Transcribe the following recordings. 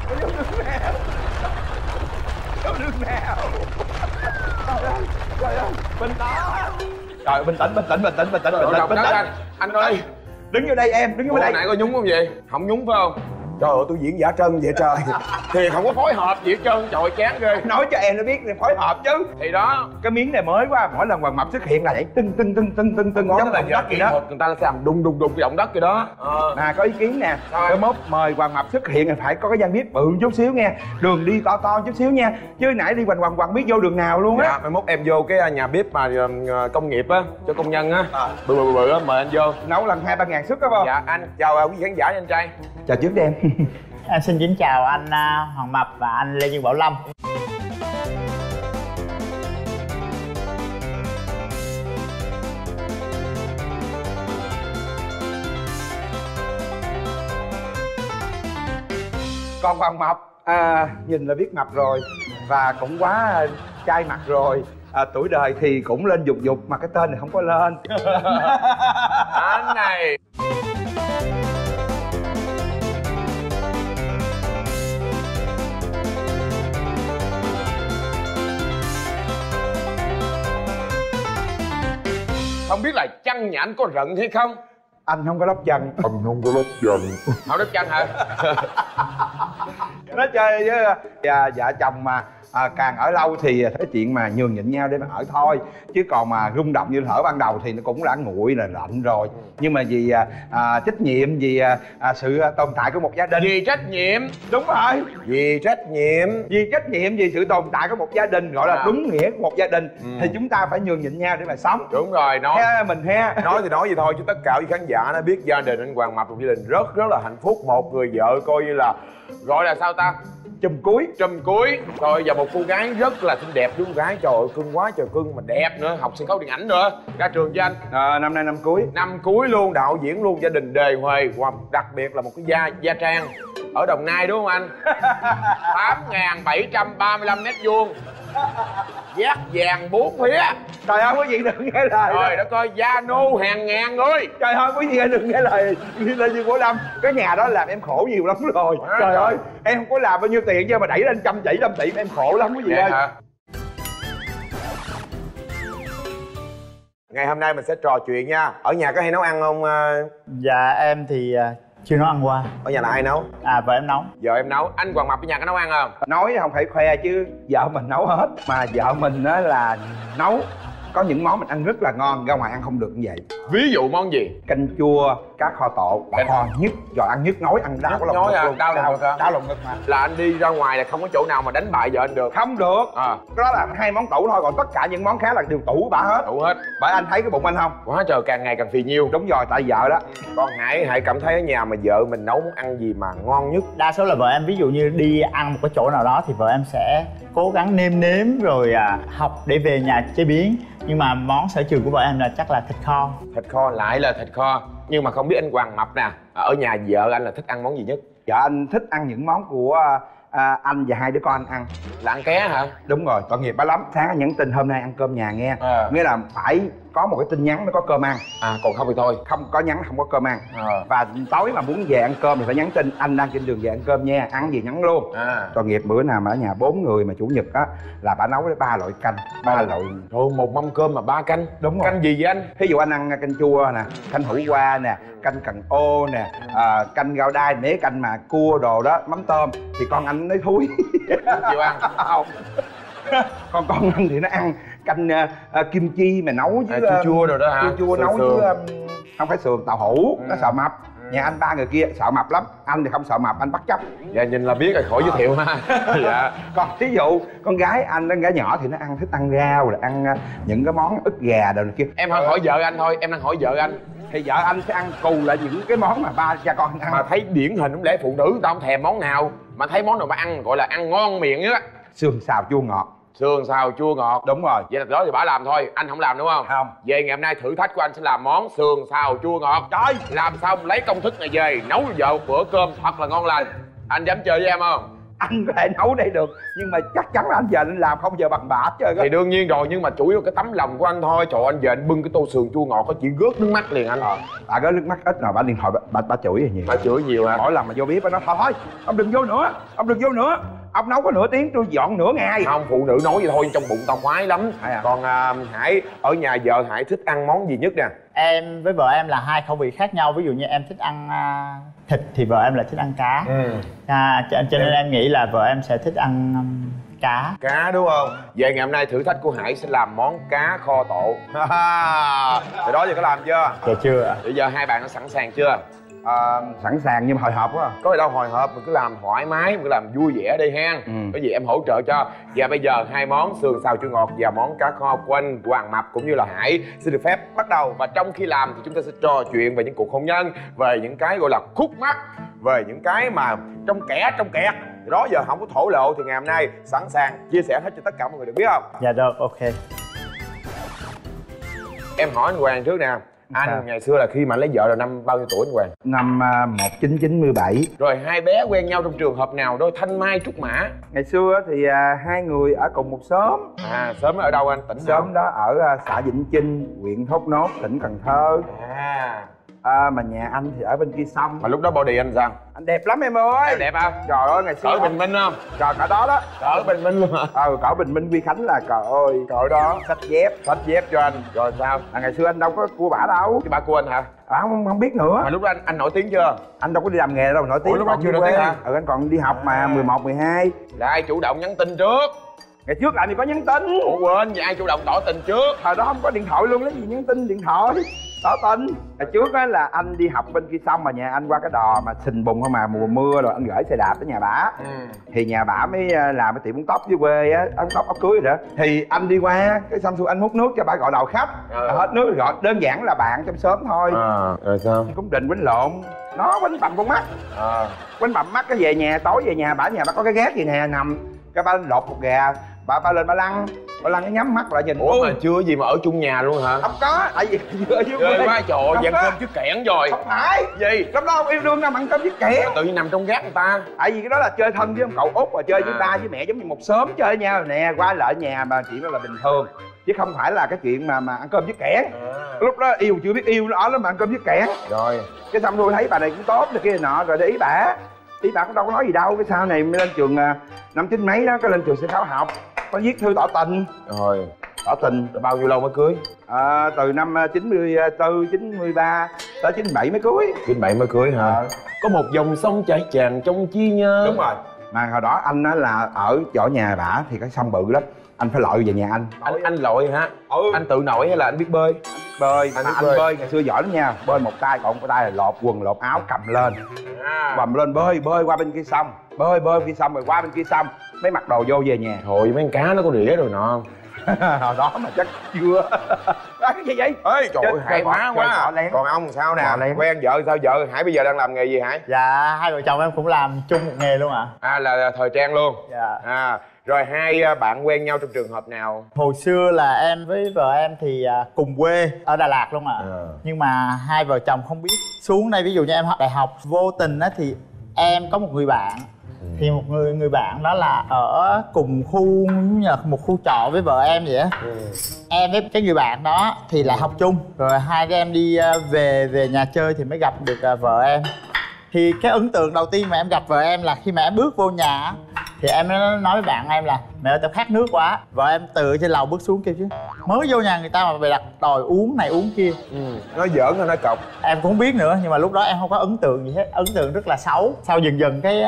Vô đường nào? Vô đường nào? Trời ơi, bình tĩnh. Trời, bình tĩnh, bình tĩnh, bình tĩnh, bình tĩnh, bình tĩnh, bình tĩnh. Anh ơi, đứng vô đây em, đứng vô đây. Nãy có nhúng không vậy? Không nhúng phải không? Trời ơi, tôi diễn giả trân vậy trời. Thì không có phối hợp gì hết trơn, trời chán ghê. Nói cho em nó biết để phối hợp chứ. Thì đó, cái miếng này mới quá, mỗi lần Hoàng Mập xuất hiện là vậy tưng tưng tưng tưng tưng tưng giống là đất gì đó. Người ta sẽ làm đùng đùng đùng cái động đất gì đó. Có ý kiến nè, cái mốt mời Hoàng Mập xuất hiện thì phải có cái danh viết bự chút xíu nha, đường đi to to chút xíu nha, chứ nãy đi quanh biết vô đường nào luôn á. Dạ, mai mốt em vô cái nhà bếp mà công nghiệp á, cho công nhân á, bự á, mời anh vô nấu lần 2-3 ngàn suất đó không? Dạ anh chào quý khán giả anh trai. Chào trước đi em. Em xin kính chào anh Hoàng Mập và anh Lê Dương Bảo Lâm. Còn Hoàng Mập nhìn là biết mập rồi và cũng quá chai mặt rồi. Tuổi đời thì cũng lên dục dục mà cái tên này không có lên. Anh này không biết là chân nhà anh có rận hay không? Anh không có lóc chân. Anh không có lóc chân. Không lóc chân hả? Nó chơi với vợ chồng mà càng ở lâu thì cái chuyện mà nhường nhịn nhau để mà ở thôi, chứ còn mà rung động như thở ban đầu thì nó cũng đã nguội là lạnh rồi. Nhưng mà vì trách nhiệm, vì sự tồn tại của một gia đình. Vì trách nhiệm. Đúng rồi. Vì trách nhiệm. Vì trách nhiệm, vì sự tồn tại của một gia đình, gọi là đúng nghĩa của một gia đình. Thì chúng ta phải nhường nhịn nhau để mà sống. Đúng rồi, nói he mình he. Nói thì nói vậy thôi, chứ tất cả quý khán giả nó biết gia đình anh Hoàng Mập, một gia đình rất là hạnh phúc. Một người vợ coi như là gọi là sao ta, chùm cuối. Chùm cuối rồi, và một cô gái rất là xinh đẹp. Đứa con gái trời ơi cưng quá trời cưng, mà đẹp nữa, học sân khấu điện ảnh nữa. Ra trường cho anh năm nay năm cuối. Năm cuối luôn, đạo diễn luôn, gia đình đề huề. Và đặc biệt là một cái gia trang ở Đồng Nai đúng không anh? 8.735 m², vát vàng 4 phía. Trời ơi, quý vị đừng nghe lời. Trời đất ơi, gia nô hàng ngàn người. Trời ơi, quý vị đừng nghe lời Lê Dương Bảo Lâm. Cái nhà đó làm em khổ nhiều lắm rồi. Trời ơi, em không có làm bao nhiêu tiền chứ mà đẩy lên trăm tỷ em khổ lắm quý vị ơi. Ngày hôm nay mình sẽ trò chuyện nha. Ở nhà có hay nấu ăn không? Dạ em thì chưa nấu ăn qua. Ở nhà là ai nấu? Vợ em nấu. Vợ em nấu. Anh Hoàng Mập ở nhà có nấu ăn không? Nói không phải khoe chứ vợ mình nấu hết. Mà vợ mình á là nấu có những món mình ăn rất là ngon, ra ngoài ăn không được như vậy. Ví dụ món gì? Canh chua cá kho tộ, ngon nhất. Rồi ăn nhức nhối, ăn đau lòng ngực luôn. Đau lòng ngực hả? Đau lòng ngực mà. Là anh đi ra ngoài là không có chỗ nào mà đánh bại vợ anh được? Không được. Đó là 2 món tủ thôi, còn tất cả những món khác là đều tủ bả hết. Tủ hết. Bởi anh thấy cái bụng anh không? Quá trời, càng ngày càng phì nhiêu. Đúng rồi, tại vợ đó. Còn Hải cảm thấy ở nhà mà vợ mình nấu món ăn gì mà ngon nhất? Đa số là vợ em, ví dụ như đi ăn một cái chỗ nào đó thì vợ em sẽ cố gắng nêm nếm rồi học để về nhà chế biến. Nhưng mà món sở trường của vợ em là chắc là thịt kho. Thịt kho, lại là thịt kho. Nhưng mà không biết anh Hoàng Mập nè, ở nhà vợ anh là thích ăn món gì nhất? Vợ anh thích ăn những món của anh và 2 đứa con anh ăn. Là ăn ké hả? Đúng rồi, tội nghiệp bả lắm. Sáng anh nhắn tin hôm nay ăn cơm nhà nghe. Nghĩa là phải có một cái tin nhắn mới có cơm ăn. Còn không thì thôi. Không có nhắn không có cơm ăn. Và tối mà muốn về ăn cơm thì phải nhắn tin anh đang trên đường về ăn cơm nha, ăn gì nhắn luôn. Tội nghiệp bữa nào mà ở nhà 4 người mà chủ nhật á là bả nấu 3 loại canh, 3 loại. Thôi một mâm cơm mà 3 canh. Đúng rồi. Canh gì vậy anh? Ví dụ anh ăn canh chua nè, canh hủ qua nè, canh cần ô nè, canh gao đai, mấy canh mà cua đồ đó, mắm tôm thì con anh nói thúi. Chịu ăn? Không. Còn con anh thì nó ăn canh kim chi mà nấu với chua rồi đó hả? Chua nấu với không phải sườn, tàu hũ. Nó sợ mập. Nhà anh 3 người kia sợ mập lắm, anh thì không sợ mập, anh bắt chấp. Dạ nhìn là biết rồi, khỏi giới thiệu ha. Dạ. Còn thí dụ con gái anh, con gái nhỏ thì nó thích ăn rau, rồi ăn những cái món ức gà đồ này kia. Em hỏi vợ anh thôi, em đang hỏi vợ anh. Thì vợ anh sẽ ăn cù lại những cái món mà 3 cha con ăn. Mà thấy điển hình không lẽ phụ nữ người ta không thèm món nào, mà thấy món nào mà ăn gọi là ăn ngon miệng nhất á. Sườn xào chua ngọt. Sườn xào chua ngọt. Đúng rồi. Vậy là đó thì bả làm thôi, anh không làm đúng không? Không. Về ngày hôm nay thử thách của anh sẽ làm món sườn xào chua ngọt. Trời, làm xong lấy công thức này về nấu vợ một bữa cơm thật là ngon lành. Anh dám chơi với em không? anh có thể nấu đây được nhưng mà chắc chắn là anh về anh làm không giờ bằng bả chơi. Thì đương nhiên rồi, nhưng mà chủ yếu cái tấm lòng của anh thôi. Trời, anh về anh bưng cái tô sườn chua ngọt có chỉ rớt nước mắt liền anh. Bà có nước mắt ít rồi, bà điện thoại bà chửi gì nhiều. Bà chửi nhiều hả? Mỗi lần mà vô bếp bà nói thôi ông đừng vô nữa, ông đừng vô nữa, ông nấu có nửa tiếng tôi dọn nửa ngày. Không, phụ nữ nói vậy thôi, trong bụng tao khoái lắm. Còn Hải, ở nhà vợ Hải thích ăn món gì nhất nè? Em với vợ em là hai khẩu vị khác nhau. Ví dụ như em thích ăn thịt thì vợ em lại thích ăn cá. Cho nên em nghĩ là vợ em sẽ thích ăn cá. Cá đúng không? Vậy ngày hôm nay thử thách của Hải sẽ làm món cá kho tộ. Từ đó giờ có làm chưa? Dạ chưa ạ. Bây giờ hai bạn đã sẵn sàng chưa? Sẵn sàng nhưng mà hồi hộp quá. Có gì đâu hồi hộp, mình cứ làm thoải mái, mình cứ làm vui vẻ đi ha. Có gì em hỗ trợ cho. Và bây giờ hai món sườn xào chua ngọt và món cá kho của anh Hoàng Mập cũng như là Hải xin được phép bắt đầu. Và trong khi làm thì chúng ta sẽ trò chuyện về những cuộc hôn nhân, về những cái gọi là khúc mắc, về những cái mà trong kẹt. Đó giờ không có thổ lộ thì ngày hôm nay sẵn sàng chia sẻ hết cho tất cả mọi người được biết không? Dạ được, ok. Em hỏi anh Hoàng trước nè. Anh ngày xưa là khi mà lấy vợ là năm bao nhiêu tuổi anh Hoàng? Năm 1997. Rồi hai bé quen nhau trong trường hợp nào đó thanh mai trúc mã? Ngày xưa thì hai người ở cùng một xóm. Xóm ở đâu anh? Tỉnh xóm đó ở xã Vĩnh Chinh, huyện Thốt Nốt, tỉnh Cần Thơ. Mà nhà anh thì ở bên kia sông. Mà lúc đó body anh sao? Anh đẹp lắm em ơi. Em đẹp hả? Trời ơi ngày xưa cỡ Bình Minh không? Trời cỡ đó đó. Cỡ Bình Minh luôn hả? Cỡ Bình Minh Quy Khánh là trời ơi cỡ đó. Xách dép cho anh. Rồi sao? Ngày xưa anh đâu có cua bả đâu. Cái bả của anh hả? Không biết nữa. Mà lúc đó anh nổi tiếng chưa? Anh đâu có đi làm nghề đâu nổi tiếng. Ủa, lúc đó chưa nổi tiếng hả? Anh còn đi học mà 11, 12. Là ai chủ động nhắn tin trước? Ngày trước anh thì có nhắn tin. Ủa quên, vậy ai chủ động tỏ tình trước? Thời đó không có điện thoại luôn, lấy gì nhắn tin điện thoại tỏ tình. Hồi trước á là anh đi học bên kia xong mà nhà anh qua cái đò mà sình bùn không mà mùa mưa rồi anh gửi xe đạp tới nhà bả. Thì nhà bả mới làm cái tiệm uống tóc dưới quê á, uống tóc áo cưới rồi đó. Thì anh đi qua cái xong xuôi anh hút nước cho bả gọi đầu khách. Hết nước gọi đơn giản là bạn trong xóm thôi. Rồi sao? Cũng định bánh lộn, nó bánh bằm con mắt. Bánh bằm mắt cái về nhà tối về nhà bả có cái gác gì nè nằm cái bả lột một gà bà lên bà lăn cái nhắm mắt lại nhìn. Ủa mà chưa gì mà ở chung nhà luôn hả? Không có, tại vì vừa dưới quê quá trời ơi, ăn cơm trước kẽn rồi. Không phải gì lúc đó không yêu đương đâu mà ăn cơm trước kẽn. Tự nhiên nằm trong gác người ta. Tại vì cái đó là chơi thân với ông cậu út và chơi với ba với mẹ giống như một xóm chơi với nhau nè, qua lại nhà mà chuyện đó là bình thường chứ không phải là cái chuyện mà ăn cơm trước kẽn. Lúc đó yêu chưa biết yêu nó lắm mà ăn cơm trước kẽn. Rồi cái xong tôi thấy bà này cũng tốt rồi kia nọ rồi để ý bà cũng đâu có nói gì đâu. Cái sau này mới lên trường năm 9 mấy đó, cái lên trường sân khấu học có viết thư tỏ tình. Rồi tỏ tình bao nhiêu lâu mới cưới? Từ năm 94, 93 tới 97 mới cưới. 97 mới cưới hả? Có một dòng sông chảy tràn trong chi nhớ. Đúng rồi. Mà hồi đó anh á là ở chỗ nhà bả thì cái sông bự lắm, anh phải lội về nhà anh. Anh lội hả? Anh tự nổi hay là anh biết bơi? Bơi. Anh bơi ngày xưa giỏi lắm nha, bơi một tay còn một tay là lột quần lột áo cầm lên cầm lên bơi qua bên kia sông, bơi kia sông rồi qua bên kia sông mới mặc đồ vô về nhà. Thôi mấy con cá nó có rỉa rồi nọ không? Hồi đó mà chắc chưa. Cái gì vậy? Ê trời ơi hay quá. Còn ông sao nè? Quen vợ sao? Vợ Hải bây giờ đang làm nghề gì Hải? Dạ hai vợ chồng em cũng làm chung một nghề luôn ạ. Là thời trang luôn. Dạ. Rồi hai bạn quen nhau trong trường hợp nào? Hồi xưa là em với vợ em thì cùng quê ở Đà Lạt luôn ạ. Nhưng mà hai vợ chồng không biết xuống đây, ví dụ như em học đại học vô tình á thì em có một người bạn. Thì một người bạn đó là ở cùng khu như là một khu trọ với vợ em vậy á. Em với cái người bạn đó thì lại học chung. Rồi hai đứa em đi về nhà chơi thì mới gặp được vợ em. Thì cái ấn tượng đầu tiên mà em gặp vợ em là khi mà em bước vô nhà thì em nói với bạn em là mẹ ơi tao khát nước quá. Vợ em từ trên lầu bước xuống kêu chứ mới vô nhà người ta mà mày đặt đòi uống này uống kia. Nói giỡn hay nói cọc? Em cũng không biết nữa, nhưng mà lúc đó em không có ấn tượng gì hết, ấn tượng rất là xấu. Sau dần cái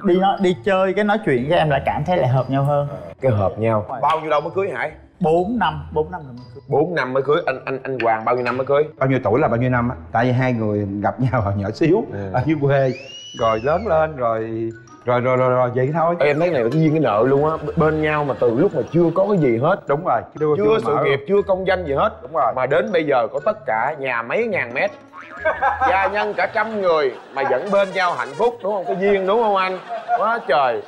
đi chơi cái nói chuyện cái em lại cảm thấy lại hợp nhau hơn. Cái hợp nhau. Bao nhiêu lâu mới cưới Hải? 4 năm rồi mới cưới. 4 năm mới cưới. Anh Hoàng bao nhiêu năm mới cưới? Bao nhiêu tuổi là bao nhiêu năm á? Tại vì hai người gặp nhau hồi nhỏ xíu ở dưới quê rồi lớn lên rồi vậy thôi. Em thấy này là cái duyên cái nợ luôn á, bên nhau mà từ lúc mà chưa có cái gì hết. Đúng rồi, chưa sự nghiệp chưa công danh gì hết. Đúng rồi. Mà đến bây giờ có tất cả, nhà mấy ngàn mét, gia nhân cả trăm người mà vẫn bên nhau hạnh phúc, đúng không? Cái duyên đúng không anh? Quá trời.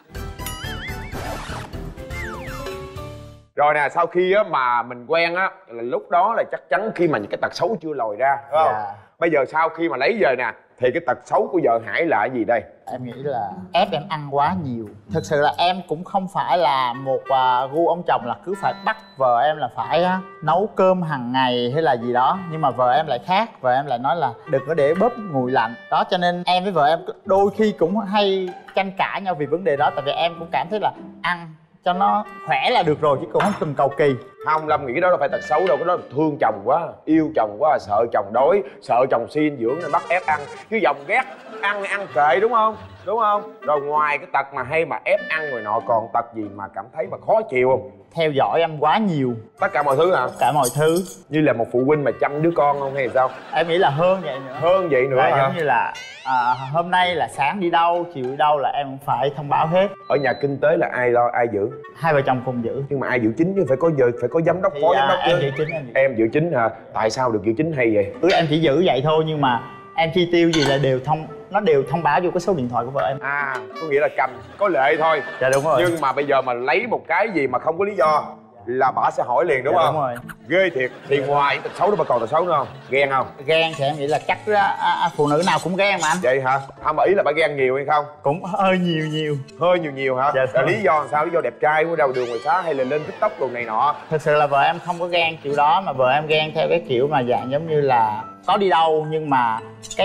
Rồi nè, sau khi á mà mình quen á là lúc đó là chắc chắn khi mà những cái tật xấu chưa lòi ra, đúng không? Bây giờ sau khi mà lấy về nè thì cái tật xấu của vợ Hải là cái gì đây? Em nghĩ là ép em ăn quá nhiều. Thực sự là em cũng không phải là một gu ông chồng là cứ phải bắt vợ em là phải nấu cơm hàng ngày hay là gì đó. Nhưng mà vợ em lại khác, vợ em lại nói là đừng có để bóp nguội lạnh. Đó cho nên em với vợ em đôi khi cũng hay tranh cãi nhau vì vấn đề đó. Tại vì em cũng cảm thấy là ăn cho nó khỏe là được rồi chứ cũng không cần cầu kỳ. Không, Lâm nghĩ cái đó đâu phải tật xấu đâu, cái đó là thương chồng quá, yêu chồng quá, sợ chồng đói, sợ chồng suy dinh dưỡng nên bắt ép ăn. Chứ dòng ghét ăn kệ, đúng không? Đúng không? Rồi ngoài cái tật mà hay mà ép ăn người nọ, còn tật gì mà cảm thấy mà khó chịu không? Theo dõi em quá nhiều. Tất cả mọi thứ hả? Cả mọi thứ. Như là một phụ huynh mà chăm đứa con không hay sao? Em nghĩ là hơn vậy nữa. Hơn vậy nữa hả? Giống như là hôm nay là sáng đi đâu, chiều đi đâu là em cũng phải thông báo hết. Ở nhà kinh tế là ai lo, ai giữ? Hai vợ chồng cùng giữ. Nhưng mà ai giữ chính chứ, phải có giờ, phải có giám đốc, Thì, phó giám đốc chứ. em giữ chính, Em giữ chính hả? Tại sao được giữ chính hay vậy? Em chỉ giữ vậy thôi nhưng mà em chi tiêu gì là nó đều thông báo vô cái số điện thoại của vợ em. Có nghĩa là cầm có lệ thôi. Dạ đúng rồi. Nhưng mà bây giờ mà lấy một cái gì mà không có lý do là bà sẽ hỏi liền, đúng Dạ, không? đúng rồi. Ghê thiệt. Thì ngoài tật xấu đó bà còn tật xấu nữa không? Ghen không? Ghen thì em nghĩ là chắc phụ nữ nào cũng ghen mà anh. Vậy hả? Không, mà ý là bà ghen nhiều hay không? Cũng hơi nhiều. Hơi nhiều hả? Dạ, Là lý do làm sao? Lý do đẹp trai của đầu đường ngoài xá hay là lên TikTok đồ này nọ? Thực sự là vợ em không có ghen kiểu đó, mà vợ em ghen theo cái kiểu mà dạng giống như là có đi đâu nhưng mà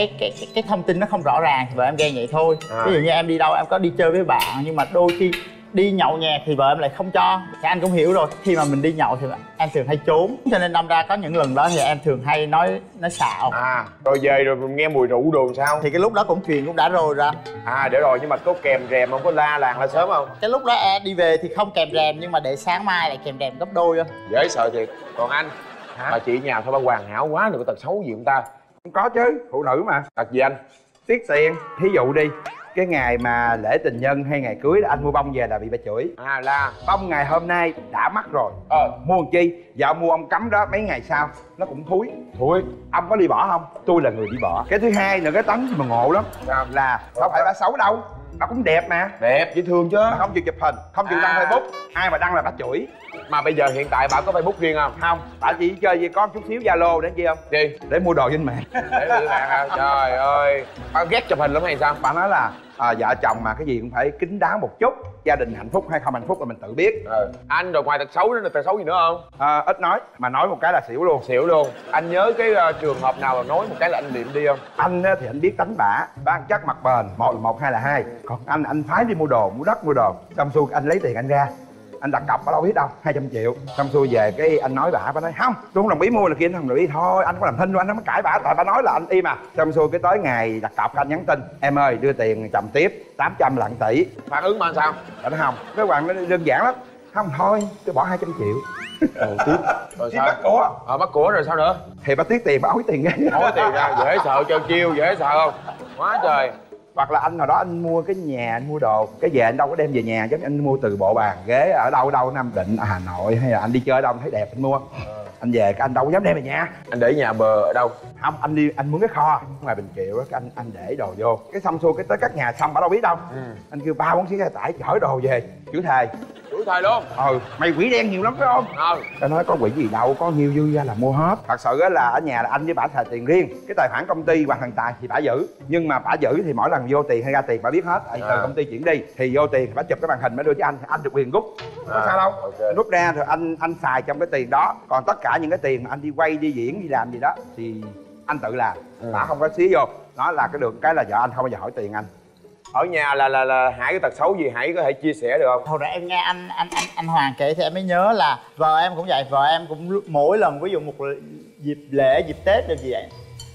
cái thông tin nó không rõ ràng thì vợ em ghen vậy thôi. Ví dụ như em đi đâu, em có đi chơi với bạn nhưng mà đôi khi đi nhậu nhẹt thì vợ em lại không cho. Thì anh cũng hiểu rồi, khi mà mình đi nhậu thì em thường hay trốn, cho nên đâm ra có những lần đó thì em thường hay nói xạo. Rồi về rồi nghe mùi rượu đồ sao? Thì cái lúc đó cũng chuyện cũng đã rồi ra. Để rồi, nhưng mà có kèm rèm không, có la làng la sớm không? Cái lúc đó em đi về thì không kèm rèm, nhưng mà để sáng mai lại kèm rèm gấp đôi không. Dễ sợ thiệt. Còn anh? Bà chị nhà thôi, bà hoàn hảo quá, đừng có tật xấu gì không ta? Không có chứ, phụ nữ mà. Tật gì anh? Tiếc tiền. Thí dụ đi, cái ngày mà lễ tình nhân hay ngày cưới là anh mua bông về là bị bà chửi. Là bông ngày hôm nay đã mắc rồi, mua làm chi? Vợ mua ông cắm đó mấy ngày sau nó cũng thúi. Ông có đi bỏ không? Tôi là người đi bỏ. Cái thứ hai nữa, cái tánh mà ngộ lắm là đâu phải bà xấu đâu, bà cũng đẹp mà. Đẹp, dễ thương chứ. Bà không chịu chụp hình, không chịu đăng Facebook, ai mà đăng là bà chửi. Mà bây giờ hiện tại bà có Facebook riêng không? Không, bà chỉ chơi gì có chút xíu Zalo để chi không? Gì? Để mua đồ trên mạng. Để mua mạng hả? Trời ơi, bà ghét chụp hình lắm hay sao? Bà nói là vợ chồng mà cái gì cũng phải kín đáo một chút. Gia đình hạnh phúc hay không hạnh phúc là mình tự biết. Anh rồi ngoài tật xấu đó là tật xấu gì nữa không? Ít nói, mà nói một cái là xỉu luôn. Xỉu luôn. Anh nhớ cái trường hợp nào là nói một cái là anh liệm đi không? Anh thì anh biết đánh bả, bán chắc mặt bền, một là một, hai là hai. Còn anh phái đi mua đồ, mua đất mua đồ, xong xuôi anh lấy tiền anh ra, anh đặt cọc ở đâu biết đâu 200 triệu. Xong xuôi về cái anh nói bà nói không, tôi không đồng ý mua là kia, anh không đồng ý thôi, anh có làm thinh đâu, anh không có cãi bả, tại bà nói là anh im à. Xong xuôi cái tới ngày đặt cọc anh nhắn tin, em ơi đưa tiền chồng tiếp 800 là 1 tỷ. Phản ứng mà sao? Nó không, cái bạn nó đơn giản lắm, không thôi tôi bỏ 200 triệu. Tiếp rồi sao? Bắt của. Bắt của rồi sao nữa? Thì bà tiếc tiền, bà ối tiền ra. Ối tiền ra, dễ sợ cho chiêu, dễ sợ không? Quá trời. Hoặc là anh hồi đó anh mua cái nhà, anh mua đồ cái về anh đâu có đem về nhà, giống như anh mua từ bộ bàn ghế ở đâu Nam Định, Hà Nội, hay là anh đi chơi ở đâu anh thấy đẹp anh mua. Anh về cái anh đâu có dám đem về nhà. Anh để nhà bờ ở đâu? Không, anh đi anh muốn cái kho ngoài Bình Triệu á, cái anh để đồ vô, cái xong xuôi cái tới các nhà xong bà đâu biết đâu. Anh kêu 3-4 chiếc xe tải chở đồ về, chửi thề. Chửi thề luôn? Mày quỷ đen nhiều lắm phải không? Tao nói có quỷ gì đâu, có nhiêu dư ra là mua hết. Thật sự á là ở nhà là anh với bả xài tiền riêng, cái tài khoản công ty Hoàng Thần Tài thì bả giữ, nhưng mà bả giữ thì mỗi lần vô tiền hay ra tiền bả biết hết. Từ công ty chuyển đi thì vô tiền thì bả chụp cái màn hình bả đưa cho anh thì anh được quyền rút, không có sao đâu. Anh rút ra rồi anh xài trong cái tiền đó, còn tất cả những cái tiền mà anh đi quay đi diễn đi làm gì đó thì anh tự làm. Bả không có xía vô, nó là cái được cái là vợ anh không bao giờ hỏi tiền anh. Ở nhà là Hải cái tật xấu gì Hải có thể chia sẻ được không? Hồi nãy em nghe anh Hoàng kể thì em mới nhớ là vợ em cũng vậy, vợ em cũng mỗi lần ví dụ một dịp lễ, dịp Tết được gì vậy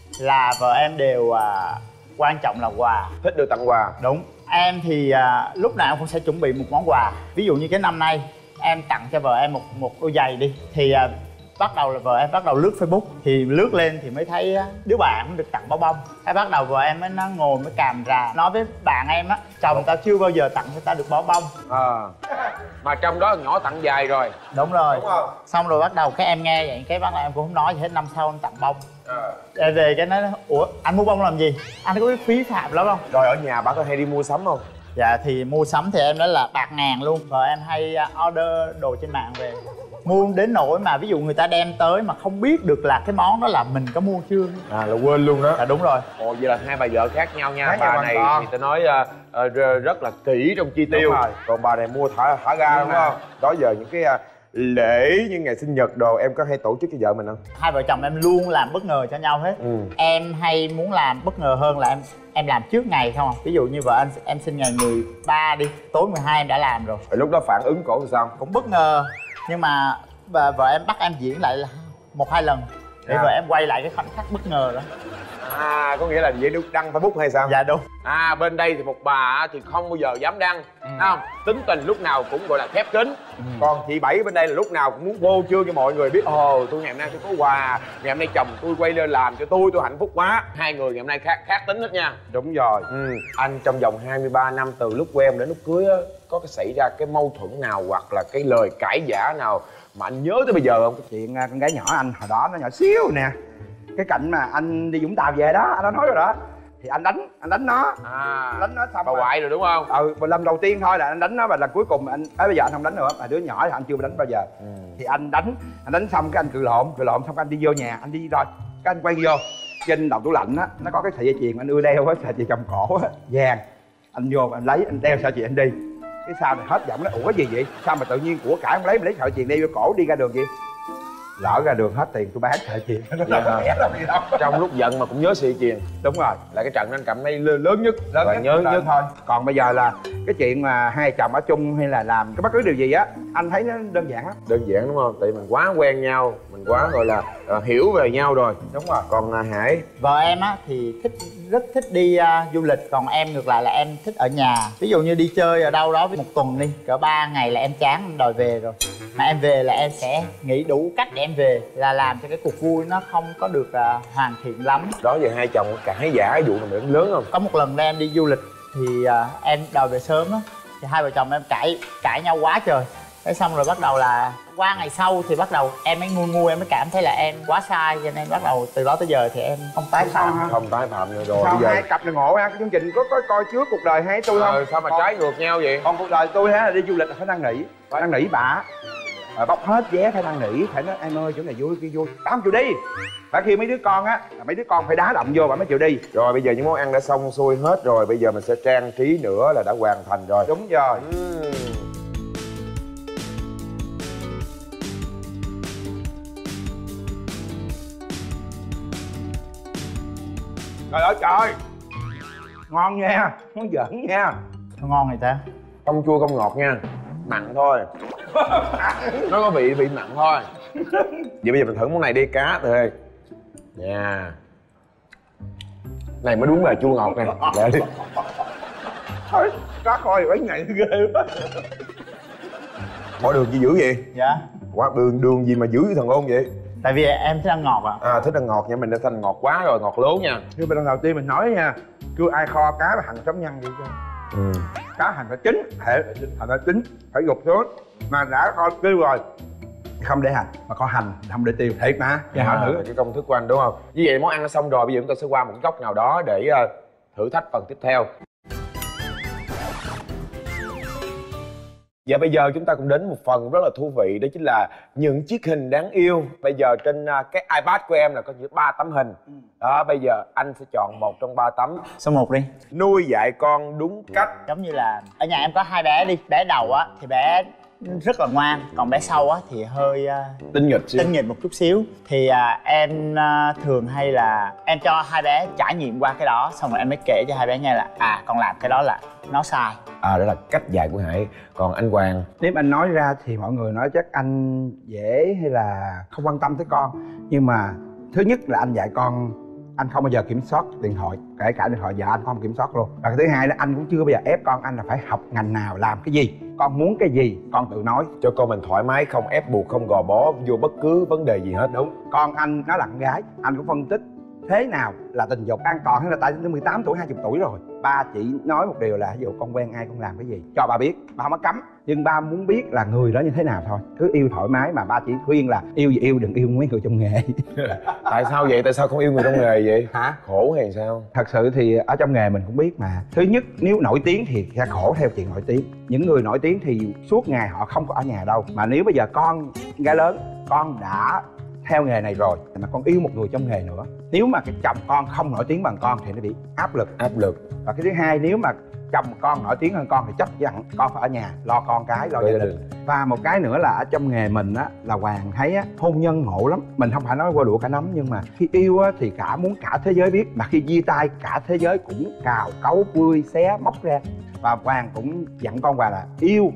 là vợ em đều quan trọng là quà. Thích được tặng quà. Đúng. Em thì lúc nào cũng sẽ chuẩn bị một món quà. Ví dụ như cái năm nay em tặng cho vợ em một đôi giày đi thì bắt đầu là vợ em bắt đầu lướt Facebook thì lướt lên thì mới thấy đứa bạn được tặng bao bông. Cái bắt đầu vợ em mới nó ngồi mới càm rà nói với bạn em á, chồng tao chưa bao giờ tặng cho tao được bao bông. Mà trong đó nhỏ tặng dài rồi. Đúng rồi. Đúng không? Xong rồi bắt đầu cái em nghe vậy cái bắt đầu em cũng không nói gì hết, năm sau em tặng bông. Về cái nói ủa anh mua bông làm gì, anh có biết phí phạm lắm không? Rồi ở nhà bà có hay đi mua sắm không? Dạ thì mua sắm thì em nói là bạc ngàn luôn. Vợ em hay order đồ trên mạng về Mua đến nỗi mà ví dụ người ta đem tới mà không biết được là cái món đó là mình có mua chưa. Là quên luôn đó. Đúng rồi. Ồ, vậy là hai bà vợ khác nhau nha. Khác Bà nhau này hoàn toàn. thì tôi nói rất là kỹ trong chi tiêu. Đúng rồi. Còn bà này mua thả ga đúng không? Đó giờ những cái lễ như ngày sinh nhật đồ em có hay tổ chức cho vợ mình không? Hai vợ chồng em luôn làm bất ngờ cho nhau hết. Em hay muốn làm bất ngờ hơn là em làm trước ngày không. Ví dụ như vợ anh em sinh ngày 13 đi, tối 12 em đã làm rồi. Rồi lúc đó phản ứng cổ thì sao? Cũng bất ngờ, nhưng mà vợ em bắt em diễn lại là 1-2 lần để vợ em quay lại cái khoảnh khắc bất ngờ đó. Có nghĩa là vậy đăng Facebook hay sao? Dạ đúng. Bên đây thì một bà thì không bao giờ dám đăng, thấy không? Tính tình lúc nào cũng gọi là khép kín. Còn chị Bảy bên đây là lúc nào cũng muốn phô trương cho mọi người biết, tôi ngày hôm nay tôi có quà, ngày hôm nay chồng tôi quay lên làm cho tôi hạnh phúc quá. Hai người ngày hôm nay khác tính hết nha. Đúng rồi. Anh trong vòng 23 năm từ lúc quen đến lúc cưới á, có cái xảy ra cái mâu thuẫn nào hoặc là cái lời cãi vã nào mà anh nhớ tới bây giờ không? Chuyện con gái nhỏ anh hồi đó nó nhỏ xíu nè, cái cảnh mà anh đi Vũng Tàu về đó, anh đã nói rồi đó, thì anh đánh nó. Đánh nó xong bà ngoại rồi đúng không? Lần đầu tiên thôi là anh đánh nó, và lần cuối cùng anh bây giờ anh không đánh nữa, mà đứa nhỏ thì anh chưa đánh bao giờ. Thì anh đánh xong cái anh cự lộn xong cái anh đi vô nhà, anh đi rồi cái anh quay vô trên đầu tủ lạnh á, nó có cái sợi dây chuyền anh ưa đeo á, sợi chuyền cầm cổ á, vàng. Anh vô anh lấy, anh đeo sợi chuyền anh đi. Cái sau này hết giọng nó, ủa cái gì vậy, sao mà tự nhiên của cải không lấy, mà lấy sợi chuyền đeo vô cổ đi ra đường vậy? Lỡ ra đường hết tiền tôi bán sợi chuyền nó đâu rẻ đâu gì đâu. Trong lúc giận mà cũng nhớ sợi chuyền. Đúng rồi, là cái trận anh cảm thấy lớn nhất lớn và nhất, nhớ nhất thôi. Còn bây giờ là cái chuyện mà hai chồng ở chung hay là làm cái bất cứ điều gì á, anh thấy nó đơn giản lắm. Đơn giản đúng không? Tại mình quá quen nhau, mình quá gọi là hiểu về nhau rồi. Đúng rồi. Còn Hải, vợ em á thì rất thích đi du lịch, còn em ngược lại là em thích ở nhà. Ví dụ như đi chơi ở đâu đó với 1 tuần đi, cỡ 3 ngày là em chán, em đòi về rồi. Mà em về là em sẽ nghĩ đủ cách để em về, là làm cho cái cuộc vui nó không có được hoàn thiện lắm. đó giờ hai chồng cãi vã cái vụ này mình lớn không? Có một lần đó em đi du lịch thì em đòi về sớm á, thì hai vợ chồng em cãi nhau quá trời. Thế xong rồi bắt đầu là qua ngày sau thì bắt đầu em mới ngu em mới cảm thấy là em quá sai, cho nên bắt đầu từ đó tới giờ thì em không tái phạm. Không tái phạm nữa rồi. Sao bây giờ hai cặp này ngộ ha, cái chương trình có coi trước cuộc đời hai tôi không? sao mà trái ngược nhau vậy? Còn cuộc đời tôi là đi du lịch là phải năn nỉ bà. Bóc hết vé phải năn nỉ, phải nói em ơi chỗ này vui kia vui, bà không chịu đi. Và khi mấy đứa con á, mấy đứa con phải đá động vô bà mới chịu đi. Rồi bây giờ những món ăn đã xong xuôi hết rồi, bây giờ mình sẽ trang trí nữa là đã hoàn thành rồi. Đúng rồi. Trời ơi trời, ngon nha, không giỡn nha. Nó ngon người ta. Không chua không ngọt nha, mặn thôi. Nó có vị mặn thôi. Vậy bây giờ mình thử món này đi, cá thôi nha. Này mới đúng là chua ngọt nè. Để đi. Thôi, cá kho thì bánh nhạy ghê quá. Bỏ đường gì dữ vậy? Dạ. Quá đường gì mà dữ với thằng ôn vậy? Tại vì em thích ăn ngọt ạ. Thích ăn ngọt nha, mình đã thành ngọt quá rồi, ngọt lố nha. Như lần đầu tiên mình nói nha, kêu ai kho cá và hành chấm nhân đi cho. Cá hành phải chín, hành phải chín, phải gục xuống. Mà đã kho tiêu rồi, không để hành, mà kho hành không để tiêu, thiệt mà. Cho hỏi thử cái công thức của anh đúng không? Như vậy món ăn đã xong rồi, bây giờ chúng ta sẽ qua một góc nào đó để thử thách phần tiếp theo. Và bây giờ chúng ta cũng đến một phần rất là thú vị, đó chính là những chiếc hình đáng yêu. Bây giờ trên cái iPad của em là có 3 tấm hình. Đó, bây giờ anh sẽ chọn một trong 3 tấm. Số 1 đi. Nuôi dạy con đúng cách. Giống như là ở nhà em có 2 bé đi. Bé đầu á thì bé rất là ngoan, còn bé sau á thì hơi tinh nghịch một chút xíu. Thì em thường hay là em cho 2 bé trải nghiệm qua cái đó, xong rồi em mới kể cho 2 bé nghe là con làm cái đó là nó sai. Đó là cách dạy của Hải. Còn anh Hoàng, nếu anh nói ra thì mọi người nói chắc anh dễ hay là không quan tâm tới con. Nhưng mà thứ nhất là anh dạy con, anh không bao giờ kiểm soát điện thoại, kể cả điện thoại vợ anh không kiểm soát luôn. Và cái thứ hai là anh cũng chưa bao giờ ép con anh là phải học ngành nào, làm cái gì, con muốn cái gì con tự nói. cho con mình thoải mái, không ép buộc, không gò bó vô bất cứ vấn đề gì hết. Đúng. Con anh nó là con gái, anh cũng phân tích thế nào là tình dục an toàn, hay là tại 18 tuổi 20 tuổi rồi. Ba chỉ nói một điều là ví dụ con quen ai con làm cái gì cho ba biết, ba không có cấm, nhưng ba muốn biết là người đó như thế nào thôi, cứ yêu thoải mái. Mà ba chỉ khuyên là yêu gì yêu, đừng yêu mấy người trong nghề. Tại sao vậy? Tại sao không yêu người trong nghề vậy? Hả? Khổ hay sao? Thật sự thì ở trong nghề mình cũng biết mà. Thứ nhất, nếu nổi tiếng thì sẽ khổ theo chuyện nổi tiếng. Những người nổi tiếng thì suốt ngày họ không có ở nhà đâu. Mà nếu bây giờ con gái lớn, con đã theo nghề này rồi mà con yêu một người trong nghề nữa, nếu mà cái chồng con không nổi tiếng bằng con thì nó bị áp lực. Và cái thứ hai, nếu mà chồng con nổi tiếng hơn con thì chắc chắn con phải ở nhà lo con cái, lo gia đình. Và một cái nữa là ở trong nghề mình á, là Hoàng thấy á, hôn nhân ngộ lắm. Mình không phải nói qua đũa cả nắm, nhưng mà khi yêu á thì cả muốn cả thế giới biết, mà khi chia tay cả thế giới cũng cào cấu vui xé móc ra. Và Hoàng cũng dặn con Hoàng là yêu,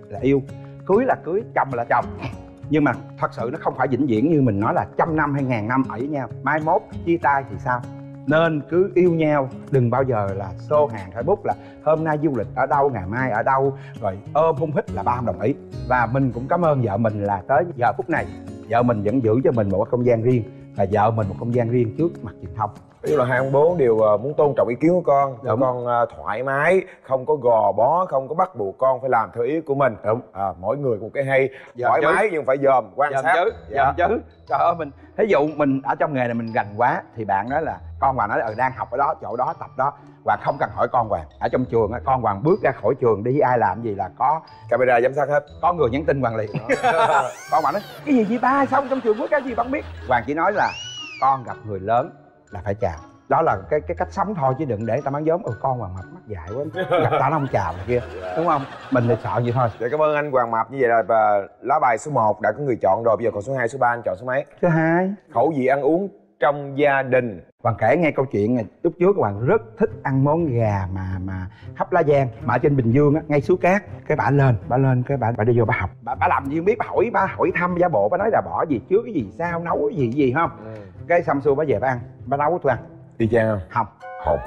cưới là cưới, chồng là chồng. Nhưng mà thật sự nó không phải vĩnh viễn như mình nói là 100 năm hay 1000 năm ở với nhau. Mai mốt chia tay thì sao? Nên cứ yêu nhau, đừng bao giờ là xô hàng Facebook là hôm nay du lịch ở đâu, ngày mai ở đâu, rồi ôm hung hít là ba không đồng ý. Và mình cũng cảm ơn vợ mình là tới giờ phút này vợ mình vẫn giữ cho mình một cái không gian riêng, và vợ mình một không gian riêng trước mặt truyền thông. Ví dụ là hai ông bố đều muốn tôn trọng ý kiến của con, để con thoải mái, không có gò bó, không có bắt buộc con phải làm theo ý của mình. Đúng. Mỗi người một cái hay, thoải mái nhưng phải dòm, quan sát. Dòm chứ. Trời ơi, mình ví dụ mình ở trong nghề này mình rành quá thì bạn nói là con Hoàng nói là đang học ở đó, chỗ đó, tập đó. Hoàng không cần hỏi con Hoàng. Ở trong trường á, con Hoàng bước ra khỏi trường đi ai làm gì là có camera giám sát hết. Có người nhắn tin Hoàng liền. Con Hoàng nói cái gì vậy ba, xong trong trường bước cái gì bạn biết. Hoàng chỉ nói là con gặp người lớn là phải chào. Đó là cái cách sống thôi, chứ đừng để ta mang giống con Hoàng Mập mắt dại quá, gặp ta nó không chào này kia, đúng không? Mình thì sợ vậy thôi. Dạ, cảm ơn anh Hoàng Mập. Như vậy là lá bài số 1 đã có người chọn rồi, bây giờ còn số 2, số 3 anh chọn số mấy? Số 2. Khẩu vị ăn uống trong gia đình. Hoàng kể nghe câu chuyện này. Lúc trước Hoàng rất thích ăn món gà mà hấp lá giang mà ở trên Bình Dương á, ngay Suối Cát. Cái bả lên cái bả đi vô bả học, bả làm gì không biết, bả hỏi thăm giả bộ, bả nói là bỏ gì trước cái gì sao, nấu cái gì không. Cái xong xuôi bả về bả ăn, bả nấu tôi ăn. Y chang không? Không.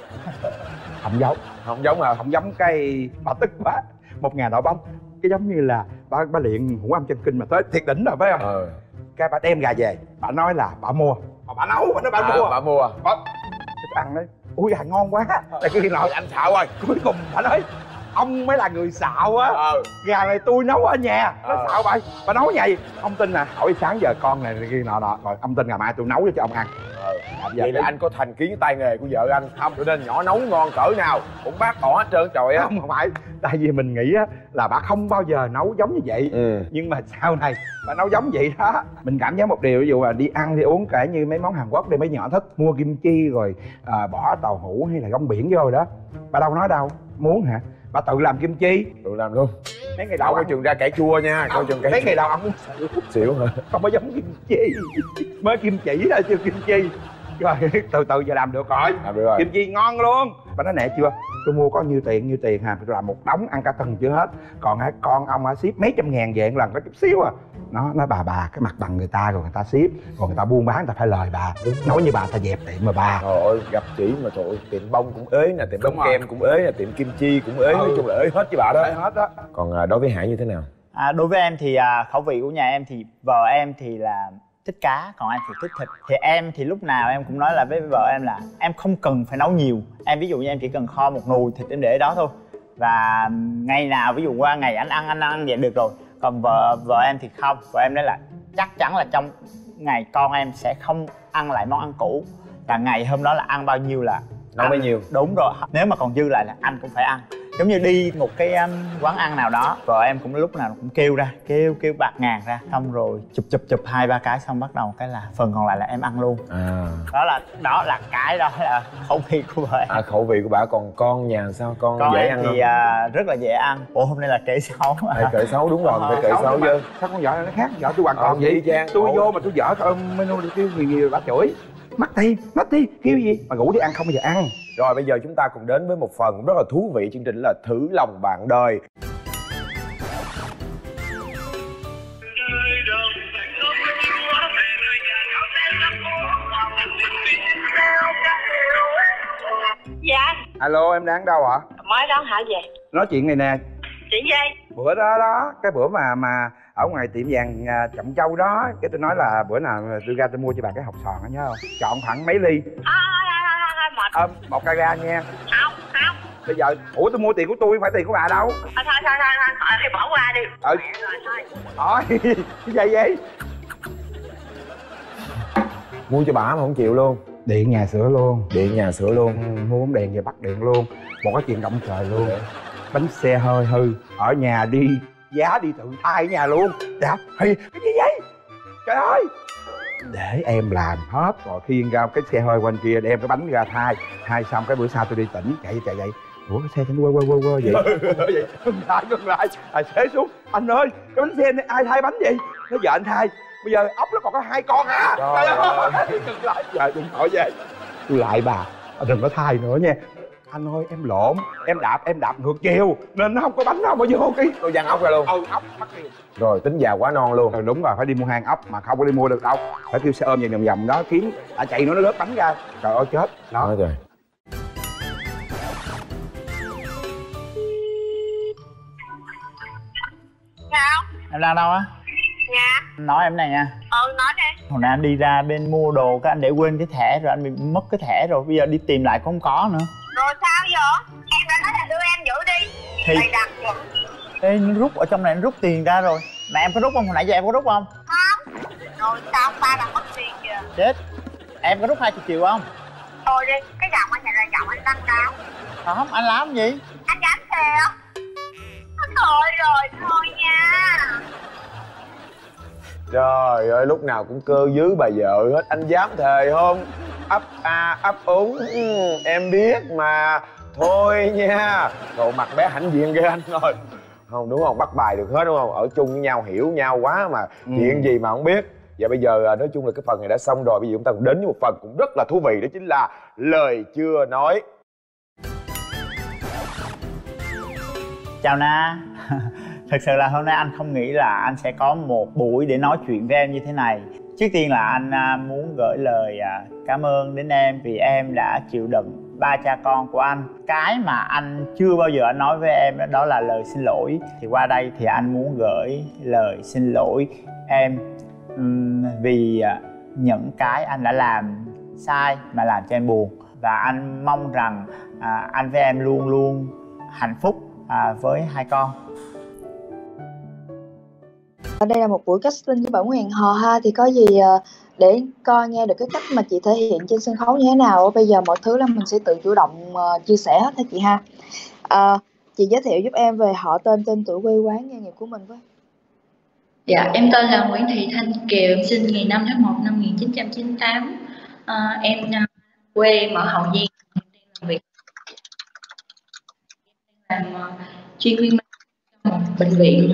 Không giống. Không giống hả? Không giống. Cái bà tức quá. 1000 nồi bánh. Cái giống như là bà luyện ngũ âm chân kinh mà tới thiệt đỉnh rồi phải không? Cái bà đem gà về, bà nói là bà mua, bà nấu, bà nói bà mua. Bà mua. Bà ăn đấy. Ui gà ngon quá. Tại cái nồi anh xạo rồi. Cuối cùng bà nói ông mới là người xạo á. Gà này tôi nấu ở nhà. Nó xạo bà nấu vậy. Ông tin à? Hỏi sáng giờ con này kia nọ rồi ông tin ngày mai tôi nấu cho ông ăn. Vậy là anh có thành kiến tay nghề của vợ anh không? Cho nên nhỏ nấu ngon cỡ nào cũng bác bỏ hết trơn trời á. Không phải, tại vì mình nghĩ á là bà không bao giờ nấu giống như vậy. Nhưng mà sau này bà nấu giống vậy đó. Mình cảm giác một điều, ví dụ là đi ăn đi uống kể như mấy món Hàn Quốc đi, mấy nhỏ thích mua kim chi rồi bỏ tàu hũ hay là rong biển vô rồi đó. Bà đâu nói đâu, muốn hả? Bà tự làm kim chi. Tự làm luôn. Mấy ngày đầu coi chừng ra cải chua nha. Coi chừng cải. Mấy ngày đầu ông muốn xỉu hả? Không có giống kim chi. Mới kim chỉ thôi chưa kim chi. Rồi từ từ giờ làm được rồi. Kim chi ngon luôn. Bà nói nè chưa, tôi mua có nhiêu tiền hả? Tôi làm một đống ăn cả tuần chưa hết. Còn con ông ship mấy trăm ngàn về một lần có chút xíu à. Nó nói bà cái mặt bằng người ta rồi người ta ship, còn người ta buôn bán người ta phải lời bà. Nói như bà ta dẹp tiệm mà bà. Trời ơi, gặp chị mà trời ơi, tiệm bông cũng ế nè, tiệm bông kem cũng ế nè, tiệm kim chi cũng ế, nói chung là ế hết với bà đó. Ế hết đó. Còn đối với Hải như thế nào? Đối với em thì khẩu vị của nhà em thì vợ em thì là thích cá, còn em thì thích thịt. Thì em thì lúc nào em cũng nói là với vợ em là em không cần phải nấu nhiều. Em ví dụ như em chỉ cần kho một nồi thịt em để đó thôi. Và ngày nào ví dụ qua ngày anh ăn vậy được rồi. Còn vợ em thì không. Vợ em nói là chắc chắn là trong ngày con em sẽ không ăn lại món ăn cũ. Và ngày hôm đó là ăn bao nhiêu là nấu bấy nhiêu. Đúng rồi. Nếu mà còn dư lại là anh cũng phải ăn. Giống như đi một cái quán ăn nào đó, vợ em cũng lúc nào cũng kêu ra, kêu bạc ngàn ra, xong rồi chụp 2-3 cái, xong bắt đầu cái là phần còn lại là em ăn luôn. Đó là cái đó là khẩu vị của vợ em. Khẩu vị của bà. Còn con nhà sao? Con dễ ăn thì rất là dễ ăn. Ủa hôm nay là kể xấu mà. Kể xấu đúng rồi, phải kể xấu chứ. Sao con vợ nó khác? Vợ tôi hoàn toàn vậy. Tôi vô mà tôi vợ menu kêu nhiều bà chửi. Mắc ti kêu gì mà ngủ đi ăn không bao giờ ăn. Rồi bây giờ chúng ta cùng đến với một phần cũng rất là thú vị chương trình là thử lòng bạn đời. Dạ. Alo, em đang đâu ạ? Mới đón Hải về. Nói chuyện này nè. Chuyện gì? Bữa đó cái bữa mà ở ngoài tiệm vàng Chậm Châu đó. Cái tôi nói là bữa nào tôi ra tôi mua cho bà cái hộp sòn đó nhớ không? Chọn khoảng mấy ly? Một carat nha. Không. Bây giờ ủa tôi mua tiền của tôi phải tiền của bà đâu. Thôi thì bỏ qua đi. Thôi cái gì vậy? Mua cho bả mà không chịu luôn. Điện nhà sửa luôn. Điện nhà sửa luôn. Mua bóng đèn về bắt điện luôn. Một cái chuyện động trời luôn. Bánh xe hơi hư ở nhà đi giá đi tự thay ở nhà luôn. Dạ cái gì vậy trời ơi, để em làm hết rồi khiêng ra cái xe hơi bên kia đem cái bánh ra thay xong cái bữa sau tôi đi tỉnh chạy vậy. Ủa cái xe nó quơ vậy ngưng lại tài xế xuống. Anh ơi cái bánh xe này ai thay bánh vậy? Nó vợ anh thay. Bây giờ ốc nó còn có 2 con à. Trời ơi ngưng lại giờ điện thoại về tôi lại bà đừng có thay nữa nha. Anh ơi em lộn, em đạp ngược chiều nên nó không có bánh đâu mà vô cái Tôi văng ốc ra luôn. Ốc mắc tiền. Rồi tính già quá non luôn. Đúng rồi, phải đi mua hang ốc mà không có đi mua được đâu. Phải kêu xe ôm vòng vòng đó kiếm chạy nó rớt bánh ra. Trời ơi chết. Đó. Nói rồi. Sao? Em đang đâu á? Dạ. Nói em này nha. Nói đi. Hồi nãy anh đi ra bên mua đồ cái anh để quên cái thẻ rồi, anh bị mất cái thẻ rồi, bây giờ đi tìm lại cũng không có nữa. Rồi sao vậy? Em đã nói là đưa em giữ đi. Thì Bày đặt rồi. ê, nó rút ở trong này, nó rút tiền ra rồi. Mà em có rút không? Hồi nãy giờ em có rút không? Không. Rồi sao ba làm mất tiền kìa. Chết. Em có rút 20 triệu không? Thôi đi, cái giọng anh này là giọng anh đăng cáo. Không, anh làm gì? Anh dám thề á? Thôi nha. Trời ơi lúc nào cũng cơ dứ bà vợ hết. Anh dám thề không? Ấp úng em biết mà. Thôi nha. Rồi mặt bé hãnh diện ghê anh rồi. Không đúng không? Bắt bài được hết đúng không? Ở chung với nhau hiểu nhau quá mà. Chuyện gì mà không biết. Và bây giờ nói chung là cái phần này đã xong rồi. Bây giờ chúng ta cũng đến với một phần cũng rất là thú vị. Đó chính là lời chưa nói. Chào Na. Thật sự là hôm nay anh không nghĩ là anh sẽ có một buổi để nói chuyện với em như thế này. Trước tiên là anh muốn gửi lời cảm ơn đến em vì em đã chịu đựng ba cha con của anh. Cái mà anh chưa bao giờ anh nói với em đó là lời xin lỗi. Thì qua đây thì anh muốn gửi lời xin lỗi em vì những cái anh đã làm sai mà làm cho em buồn. Và anh mong rằng anh với em luôn luôn hạnh phúc với hai con. Đây là một buổi casting với Bảo Nguyễn Hẹn Hò ha, thì có gì để coi nghe được cái cách mà chị thể hiện trên sân khấu như thế nào. Bây giờ mọi thứ là mình sẽ tự chủ động chia sẻ hết ha chị ha. Chị giới thiệu giúp em về họ tên tuổi, quê quán, nghề nghiệp của mình với. Dạ, em tên là Nguyễn Thị Thanh Kiều, em sinh ngày 5 tháng 1 năm 1998. Em quê em ở Hậu Giang, làm việc làm chuyên viên trong một bệnh viện.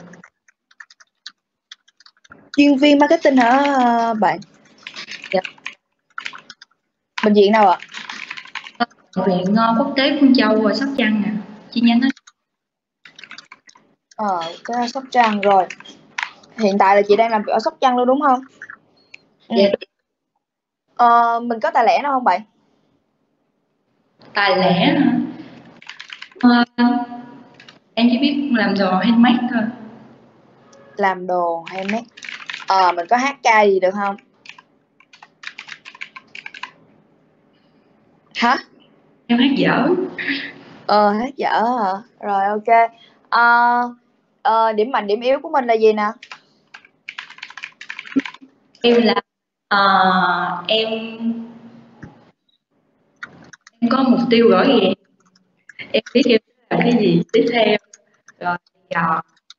Chuyên viên marketing hả bạn? Dạ. Bệnh viện nào ạ? Bệnh viện Quốc tế Phương Châu ở Sóc Trăng nè, chi nhánh đó. Cái Sóc Trăng rồi. Hiện tại là chị đang làm việc ở Sóc Trăng luôn đúng không? Dạ. Mình có tài lẻ nào không bạn? Tài lẻ hả? Em chỉ biết làm đồ handmade thôi. Làm đồ handmade. Mình có hát ca gì được không? Hả? Em hát dở. Hát dở hả? Rồi ok. Điểm mạnh điểm yếu của mình là gì nè? Em là em có mục tiêu rõ ràng. Em biết em làm cái gì tiếp theo. Rồi giờ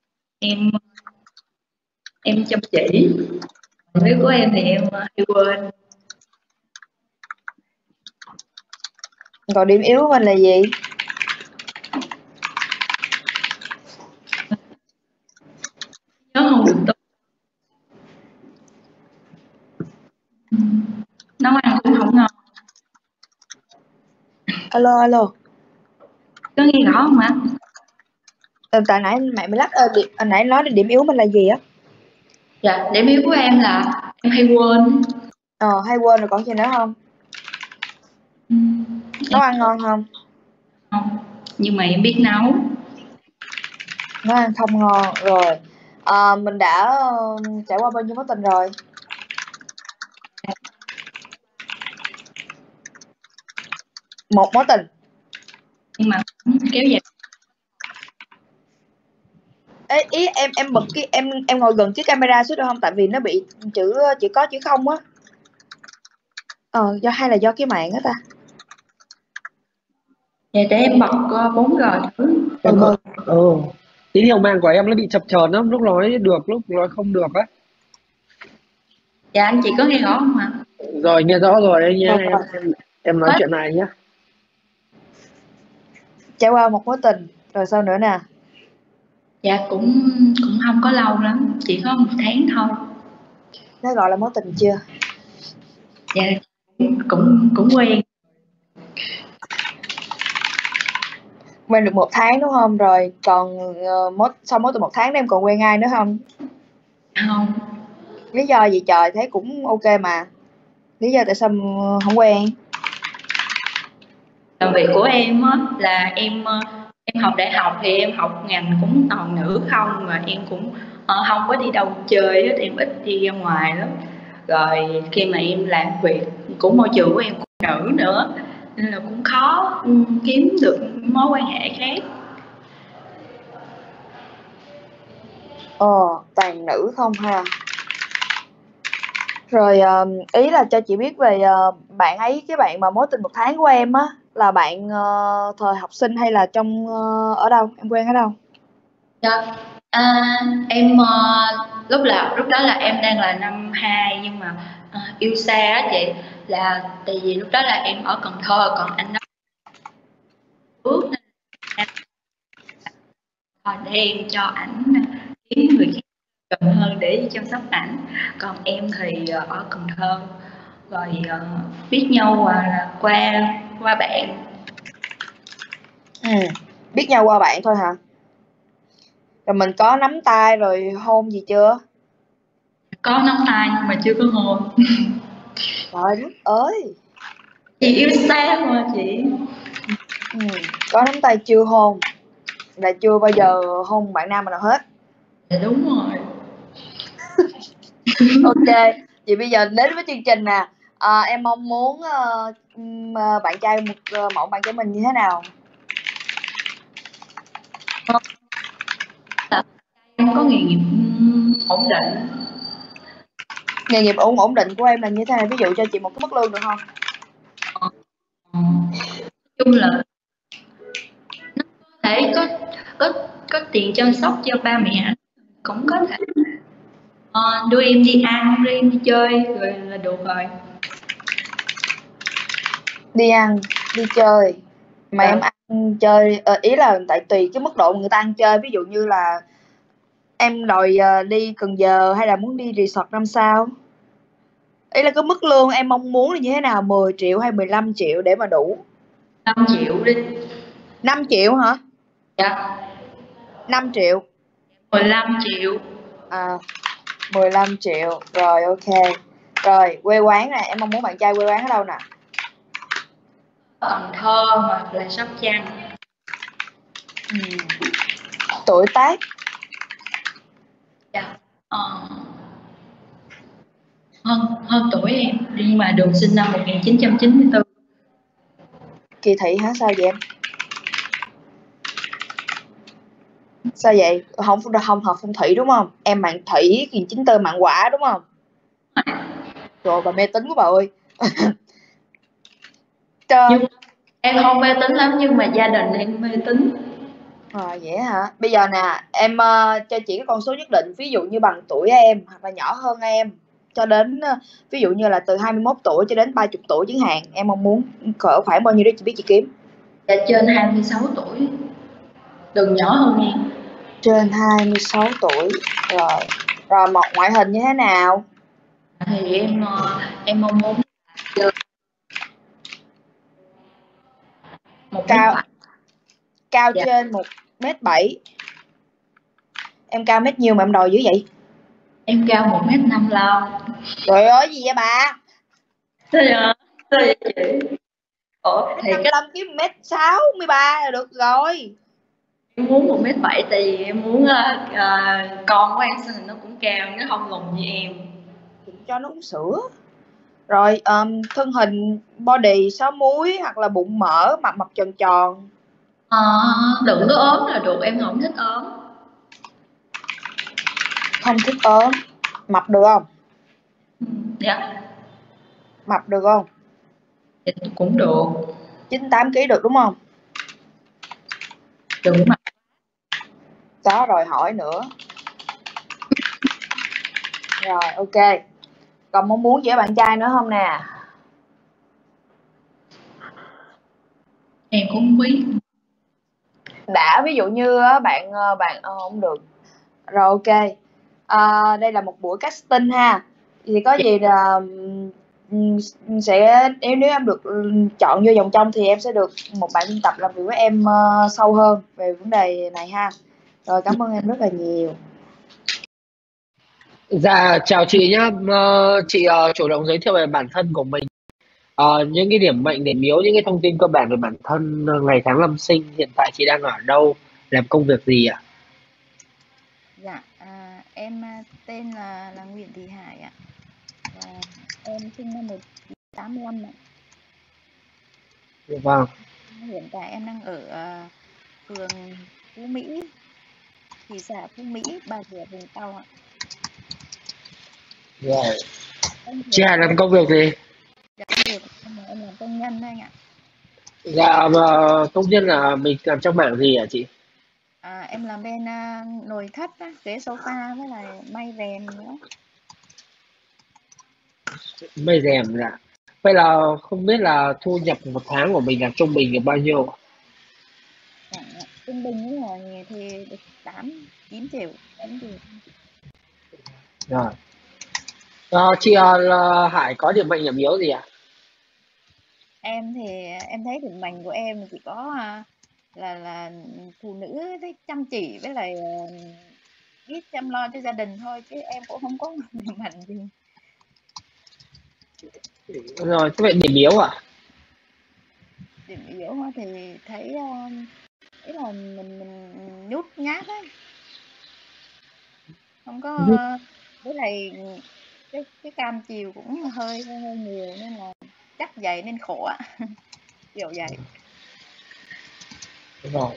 em chăm chỉ. Nếu của em thì em hay quên. Còn điểm yếu của mình là gì? Nhớ không được tốt. Nấu ăn cũng không ngon. Alo. Có nghe rõ không ạ? Tại nãy mẹ mới lắc nãy nói điểm yếu mình là gì á? Dạ, điểm yếu của em là em hay quên. Hay quên rồi còn gì nữa không? Nấu ăn ngon không? Không, nhưng mà em biết nấu. Nấu ăn không ngon rồi. Mình đã trải qua bao nhiêu mối tình rồi? Một mối tình. Nhưng mà cũng kéo dài. Ý em bật cái em ngồi gần chiếc camera xuống được không? Tại vì nó bị chữ có chữ không á. Hay là do cái mạng á ta? Dạ để em bật 4G thử. Tín hiệu mạng của em nó bị chập chờn lắm, lúc nói được lúc nói không được á. Dạ anh chị có nghe rõ không ạ? Rồi nghe rõ rồi đấy nhé. Rồi. Em nói chuyện này nhé. Trải qua một mối tình rồi sao nữa nè? Dạ cũng không có lâu lắm, chỉ có 1 tháng thôi. Nó gọi là mối tình chưa? Dạ cũng quen. Quen được 1 tháng đúng không? Rồi còn sau mối tình 1 tháng đó em còn quen ai nữa không? Không. Lý do gì trời, thấy cũng ok mà. Lý do tại sao không quen? Làm việc của em á là em học đại học thì em học ngành cũng toàn nữ không, mà em cũng không có đi đâu chơi hết, em ít đi ra ngoài lắm. Rồi khi mà em làm việc của môi trường của em cũng nữ nữa nên là cũng khó kiếm được mối quan hệ khác. Toàn nữ không ha. Rồi ý là cho chị biết về bạn ấy, cái bạn mà mối tình 1 tháng của em á là bạn thời học sinh hay là trong ở đâu? Em quen ở đâu? Dạ. Em lúc đó là em đang là năm 2 nhưng mà yêu xa á chị, là tại vì lúc đó là em ở Cần Thơ còn anh đó bước để em cho ảnh kiếm người khác gần hơn để chăm sóc ảnh, còn em thì ở Cần Thơ. Rồi biết nhau là qua bạn. Biết nhau qua bạn thôi hả? Rồi mình có nắm tay rồi hôn gì chưa? Có nắm tay nhưng mà chưa có hôn. Trời đất ơi. Chị yêu xa mà chị. Có nắm tay chưa hôn, là chưa bao giờ hôn bạn nam nào hết. Dạ đúng rồi. Ok, vậy bây giờ đến với chương trình nè. Em mong muốn bạn trai mẫu bạn trai mình như thế nào? Em có nghề nghiệp ổn định. Nghề nghiệp ổn định của em là như thế nào? Ví dụ cho chị một cái mức lương được không? Chung là nó có thể có tiền chăm sóc cho ba mẹ anh, cũng có thể đưa em đi ăn, đưa em đi chơi rồi là được rồi. Đi ăn, đi chơi. Mà em ăn chơi ý là tại tùy cái mức độ người ta ăn chơi, ví dụ như là em đòi đi Cần Giờ hay là muốn đi resort 5 sao? Ý là cái mức lương em mong muốn là như thế nào, 10 triệu hay 15 triệu để mà đủ? 5 triệu đi. 5 triệu hả? Dạ. 5 triệu. 15 triệu. 15 triệu. Rồi ok. Rồi quê quán nè, em mong muốn bạn trai quê quán ở đâu nè? Cần Thơ hoặc là Sóc Trăng. Tuổi tác? Dạ. Hơn tuổi em, nhưng mà được sinh năm 1994. Kỳ thị hả? Sao vậy em? Sao vậy? Không hợp phong thủy đúng không? Em mạng thủy, 1994 mạng quả đúng không? Rồi bà mê tín của bà ơi. Nhưng em không mê tín lắm nhưng mà gia đình em mê tín. Vậy hả? Bây giờ nè, em cho chị cái con số nhất định, ví dụ như bằng tuổi em hoặc là nhỏ hơn em, cho đến ví dụ như là từ 21 tuổi cho đến 30 tuổi chẳng hạn, em mong muốn cỡ khoảng bao nhiêu đó chị biết chị kiếm? Dạ trên 26 tuổi. Đừng nhỏ hơn em. Trên 26 tuổi. Rồi một ngoại hình như thế nào? Thì em mong muốn cao trên 1m7. Em cao mét nhiêu mà em đòi dữ vậy? Em cao 1m55. Trời ơi gì vậy bà? Sao vậy chị? Thì 55 kiếm 1m63 là được rồi. Em muốn 1m7 tại vì em muốn con của em sau này nó cũng cao, nó không lùn như em. Cho nó uống sữa. Rồi thân hình body 6 múi hoặc là bụng mỡ, mặt mập tròn tròn. Đừng có ốm là được, em không thích ốm. Không thích ốm. Mập được không? Dạ. Mập được không? Dạ cũng được. 98 kg được đúng không? Đừng mập. Đó rồi hỏi nữa. Rồi ok. Còn mong muốn gì ở bạn trai nữa không nè? Em cũng không biết. Đã ví dụ như bạn không được. Rồi ok. Đây là một buổi casting ha. Thì có gì là sẽ nếu em được chọn vô vòng trong thì em sẽ được một bạn biên tập làm việc với em sâu hơn về vấn đề này ha. Rồi cảm ơn em rất là nhiều. Dạ chào chị nhá. Chị chủ động giới thiệu về bản thân của mình. Những cái điểm mạnh, điểm yếu, những cái thông tin cơ bản về bản thân, ngày tháng năm sinh, hiện tại chị đang ở đâu, làm công việc gì ạ? Dạ, em tên là Nguyễn Thị Hải ạ. Và em sinh năm 1985 ạ. Vâng. Hiện tại em đang ở phường Phú Mỹ, thị xã Phú Mỹ, Bà Rịa, Vũng Tàu ạ. Rồi. Chị Hải làm công việc gì? Dạ, công việc em làm công nhân thôi anh ạ. Dạ, công nhân là mình làm trong mảng gì hả chị? Em làm bên nội thất, ghế sofa với lại may rèm nữa. May rèm dạ. Vậy là không biết là thu nhập một tháng của mình là trung bình được bao nhiêu? Dạ, trung bình như là thì được 8-9 triệu. 8 triệu. Rồi. Chị là Hải có điểm mạnh điểm yếu gì ạ? Em thì em thấy điểm mạnh của em chỉ có là phụ nữ thích chăm chỉ với lại biết chăm lo cho gia đình thôi, chứ em cũng không có điểm mạnh gì. Rồi, thế vậy điểm yếu ạ? Điểm yếu thì thấy ý là mình nhút nhát ấy, không có với lại cái cam chiều cũng hơi nhiều nên là chắc vậy nên khổ ạ. Kiểu vậy. Rồi.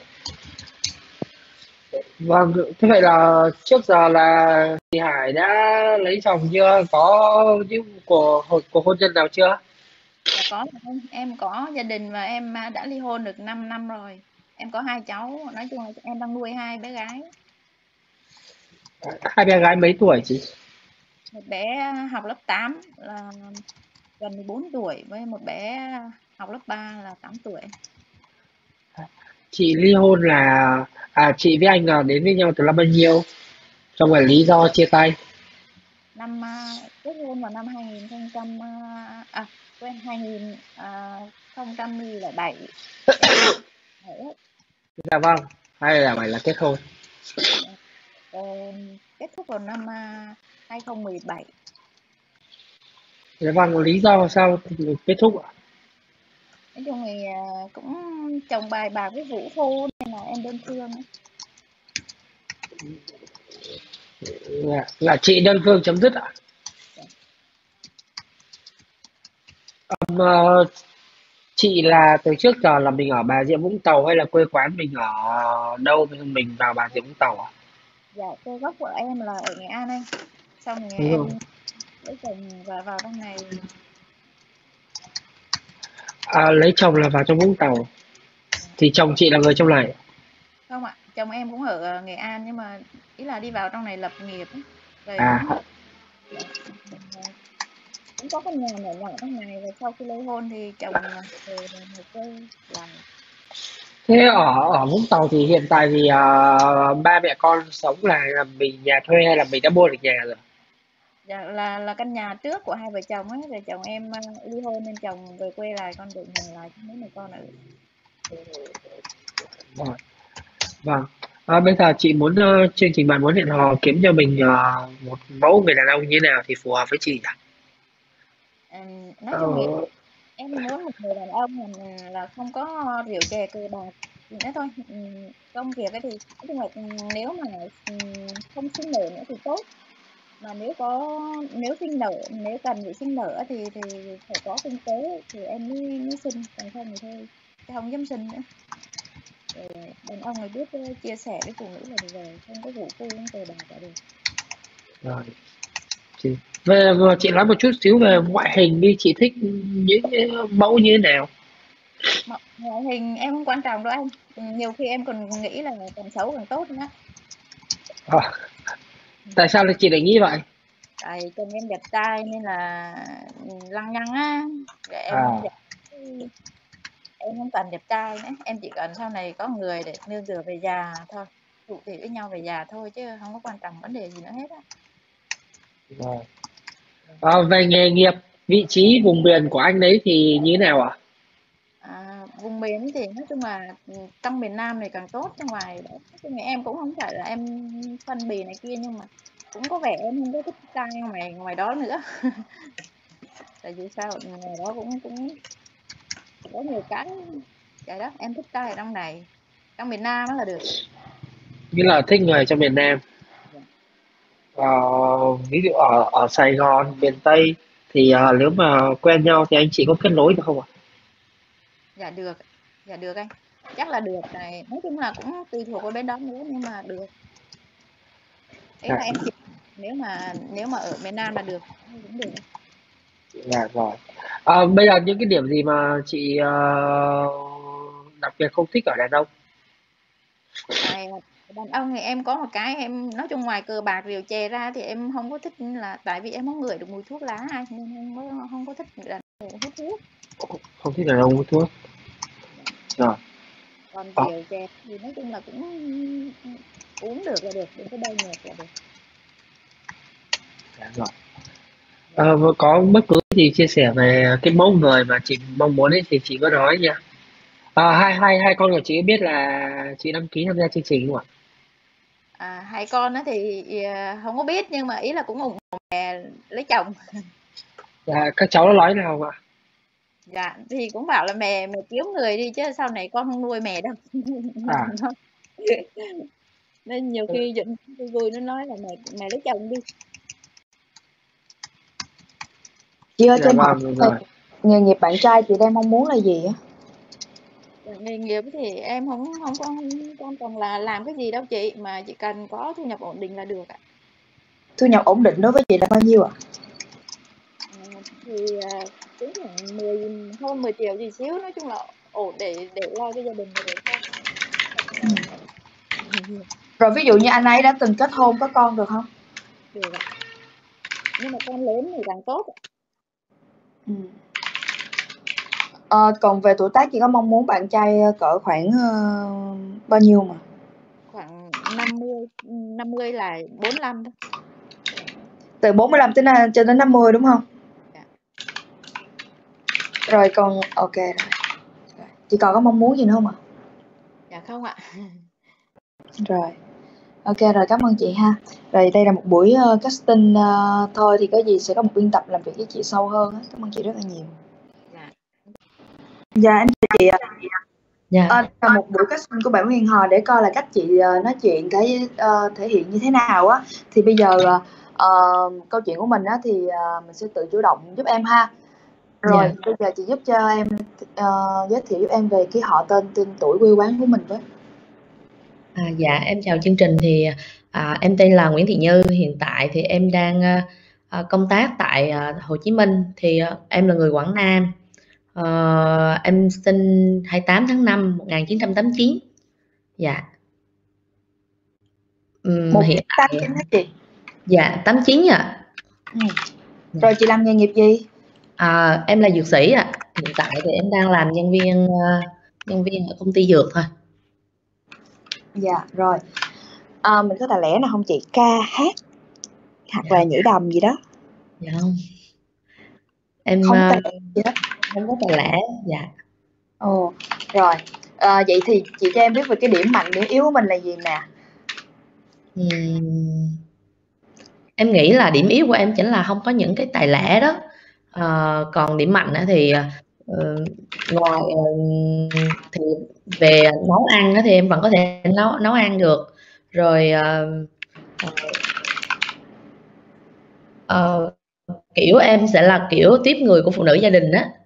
Vâng, thế vậy là trước giờ là chị Hải đã lấy chồng chưa? Có những cuộc hôn nhân nào chưa? Dạ có, em có gia đình và em đã ly hôn được 5 năm rồi. Em có 2 cháu, nói chung là em đang nuôi 2 bé gái. Hai bé gái mấy tuổi chị? Một bé học lớp 8 là gần 14 tuổi với một bé học lớp 3 là 8 tuổi. Chị ly hôn là chị với anh là đến với nhau từ năm bao nhiêu? Xong rồi lý do chia tay. Năm kết hôn vào năm 2000 quên 2007. Dạ vâng, hay là phải là kết hôn. Kết thúc vào năm 2017. Dạ vâng, lý do sao kết thúc ạ? Nói chung thì cũng chồng bài bạc với vũ phu nên là em đơn phương. Là chị đơn phương chấm dứt ạ? Chị là từ trước giờ là mình ở Bà Rịa Vũng Tàu hay là quê quán mình ở đâu mình vào Bà Rịa Vũng Tàu ạ? Dạ, quê gốc của em là ở Nghệ An anh. Xong rồi Đúng em rồi. lấy chồng và vào trong này. Lấy chồng là vào trong Vũng Tàu. Thì chồng chị là người trong này. Không ạ, chồng em cũng ở Nghệ An nhưng mà ý là đi vào trong này lập nghiệp ấy. Rồi cũng có căn nhà nhỏ nhỏ trong này, và sau khi ly hôn thì chồng về một quê làm. Thế ở Vũng Tàu thì hiện tại thì ba mẹ con sống là mình nhà thuê hay là mình đã mua được nhà rồi? Dạ, là căn nhà trước của hai vợ chồng ấy, rồi chồng em ly hôn nên chồng về quê lại, con tự mình lại cho mấy mẹ con ở. Vâng. Bây giờ chị muốn chương trình bạn muốn hẹn hò kiếm cho mình một mẫu người đàn ông như thế nào thì phù hợp với chị nhỉ? Nói chung thì em muốn một người đàn ông là không có rượu chè cờ bạc, gì nữa thôi. Công việc ấy thì nói chung là nếu mà không sinh nở nữa thì tốt, mà nếu sinh nở, nếu cần phải sinh nở thì phải có kinh tế thì em mới sinh, còn không thì thôi, chứ không dám sinh nữa. Rồi đàn ông thì biết chia sẻ với phụ nữ là được rồi, không có vụ cô không cờ bạc là được. Rồi. Và chị nói một chút xíu về ngoại hình đi, chị thích những cái mẫu như thế nào? Ngoại hình em không quan trọng đâu anh. Nhiều khi em còn nghĩ là càng xấu càng tốt nữa. À, tại sao lại chị lại nghĩ vậy? Tại chồng em đẹp trai nên là lăng nhăng á. Để em À, em không cần đẹp trai nữa, em chỉ cần sau này có người để nương tựa về già thôi, trụ thì với nhau về già thôi, chứ không có quan trọng vấn đề gì nữa hết á. rồi. Về nghề nghiệp, vị trí vùng miền của anh đấy thì như thế nào ạ? Vùng miền thì nói chung là trong miền Nam này càng tốt, trong ngoài đó nói chung là em cũng không phải là em phân bì này kia, nhưng mà cũng có vẻ em không có thích trai ngoài đó nữa. Tại vì sao ngoài đó cũng cũng có nhiều cái đó, em thích trai ở trong này, trong miền Nam là được. Như là thích người trong miền Nam. Ờ, ví dụ ở Sài Gòn, miền Tây thì nếu mà quen nhau thì anh chị có kết nối được không ạ? Dạ được, dạ được anh, chắc là được. Này nói chung là cũng tùy thuộc vào bên đó nữa, nhưng mà được. Đấy là Dạ, em chịu, nếu mà ở miền Nam là được, cũng được. dạ rồi. Bây giờ những cái điểm gì mà chị đặc biệt không thích ở đàn ông? Tại đàn ông thì em có một cái em nói chung ngoài cờ bạc rượu chè ra thì em không có thích, là tại vì em không ngửi được mùi thuốc lá ai, nên không có thích đàn ông hút thuốc. Không thích đàn ông hút thuốc. Rồi. Còn Ờ, rượu chè thì nói chung là cũng uống được là được, đừng có đầy nhạt là được. dạ rồi. Có bất cứ gì chia sẻ về cái mẫu người mà chị mong muốn ấy thì chị cứ nói nha. Hai con của chị biết là chị đăng ký tham gia chương trình không ạ? Hai con á thì không có biết, nhưng mà ý là cũng ủng hộ mẹ lấy chồng. Dạ, các cháu nó nói nào ạ? Dạ thì cũng bảo là mẹ mẹ kiếm người đi chứ sau này con không nuôi mẹ đâu. À, Nó- nên nhiều khi giận vui vui nó nói là mẹ lấy chồng đi. Chị ơi cho dạ em hỏi vâng này, rồi. nghề nghiệp bạn trai chị đang mong muốn là gì á? Nghề nghiệp thì em không có quan trọng là làm cái gì đâu chị, mà chỉ cần có thu nhập ổn định là được ạ. Thu nhập ổn định đối với chị là bao nhiêu ạ? Thì cũng khoảng hơn 10 triệu gì xíu, nói chung là ổn để lo cho gia đình là được thôi. Rồi ví dụ như anh ấy đã từng kết hôn có con được không? Được ạ. Nhưng mà con lớn thì càng tốt ạ. Ừ. Còn về tuổi tác chị có mong muốn bạn trai cỡ khoảng bao nhiêu mà? Khoảng 50 là 45 thôi. Từ 45 cho đến 50 đúng không? Dạ. Rồi còn ok rồi. Chị còn có mong muốn gì nữa không ạ? Dạ không ạ. Rồi. Ok rồi, cảm ơn chị ha. Rồi đây là một buổi casting thôi, thì có gì sẽ có một biên tập làm việc với chị sâu hơn á. Cảm ơn chị rất là nhiều. Dạ. Dạ em chào chị ạ. Dạ. Là một buổi casting của bạn Huyền Hò để coi là cách chị nói chuyện cái thể hiện như thế nào á. Thì bây giờ câu chuyện của mình á thì mình sẽ tự chủ động giúp em ha. Rồi bây giờ chị giúp cho em giới thiệu giúp em về cái họ tên tuổi quê quán của mình với. Dạ em chào chương trình, thì em tên là Nguyễn Thị Như, hiện tại thì em đang công tác tại Hồ Chí Minh, thì em là người Quảng Nam. Em sinh 28 tháng 5 1989. Dạ. Hiện tại 89 hả chị? Dạ 89 ạ. Rồi chị làm nghề nghiệp gì? Em là dược sĩ ạ. Hiện tại thì em đang làm nhân viên ở công ty dược thôi. Dạ rồi. Mình có tài lẻ nào không chị? Ca hát hoặc là nhảy đầm gì đó? Dạ không. Em không có tài lẻ gì đó. Không có tài lẻ. Dạ. Ồ rồi. Vậy thì chị cho em biết về cái điểm mạnh điểm yếu của mình là gì nè? Em nghĩ là điểm yếu của em chính là không có những cái tài lẻ đó. Còn điểm mạnh thì ngoài thì về nấu ăn á thì em vẫn có thể nấu ăn được. Rồi kiểu em sẽ là kiểu tiếp người của phụ nữ gia đình á.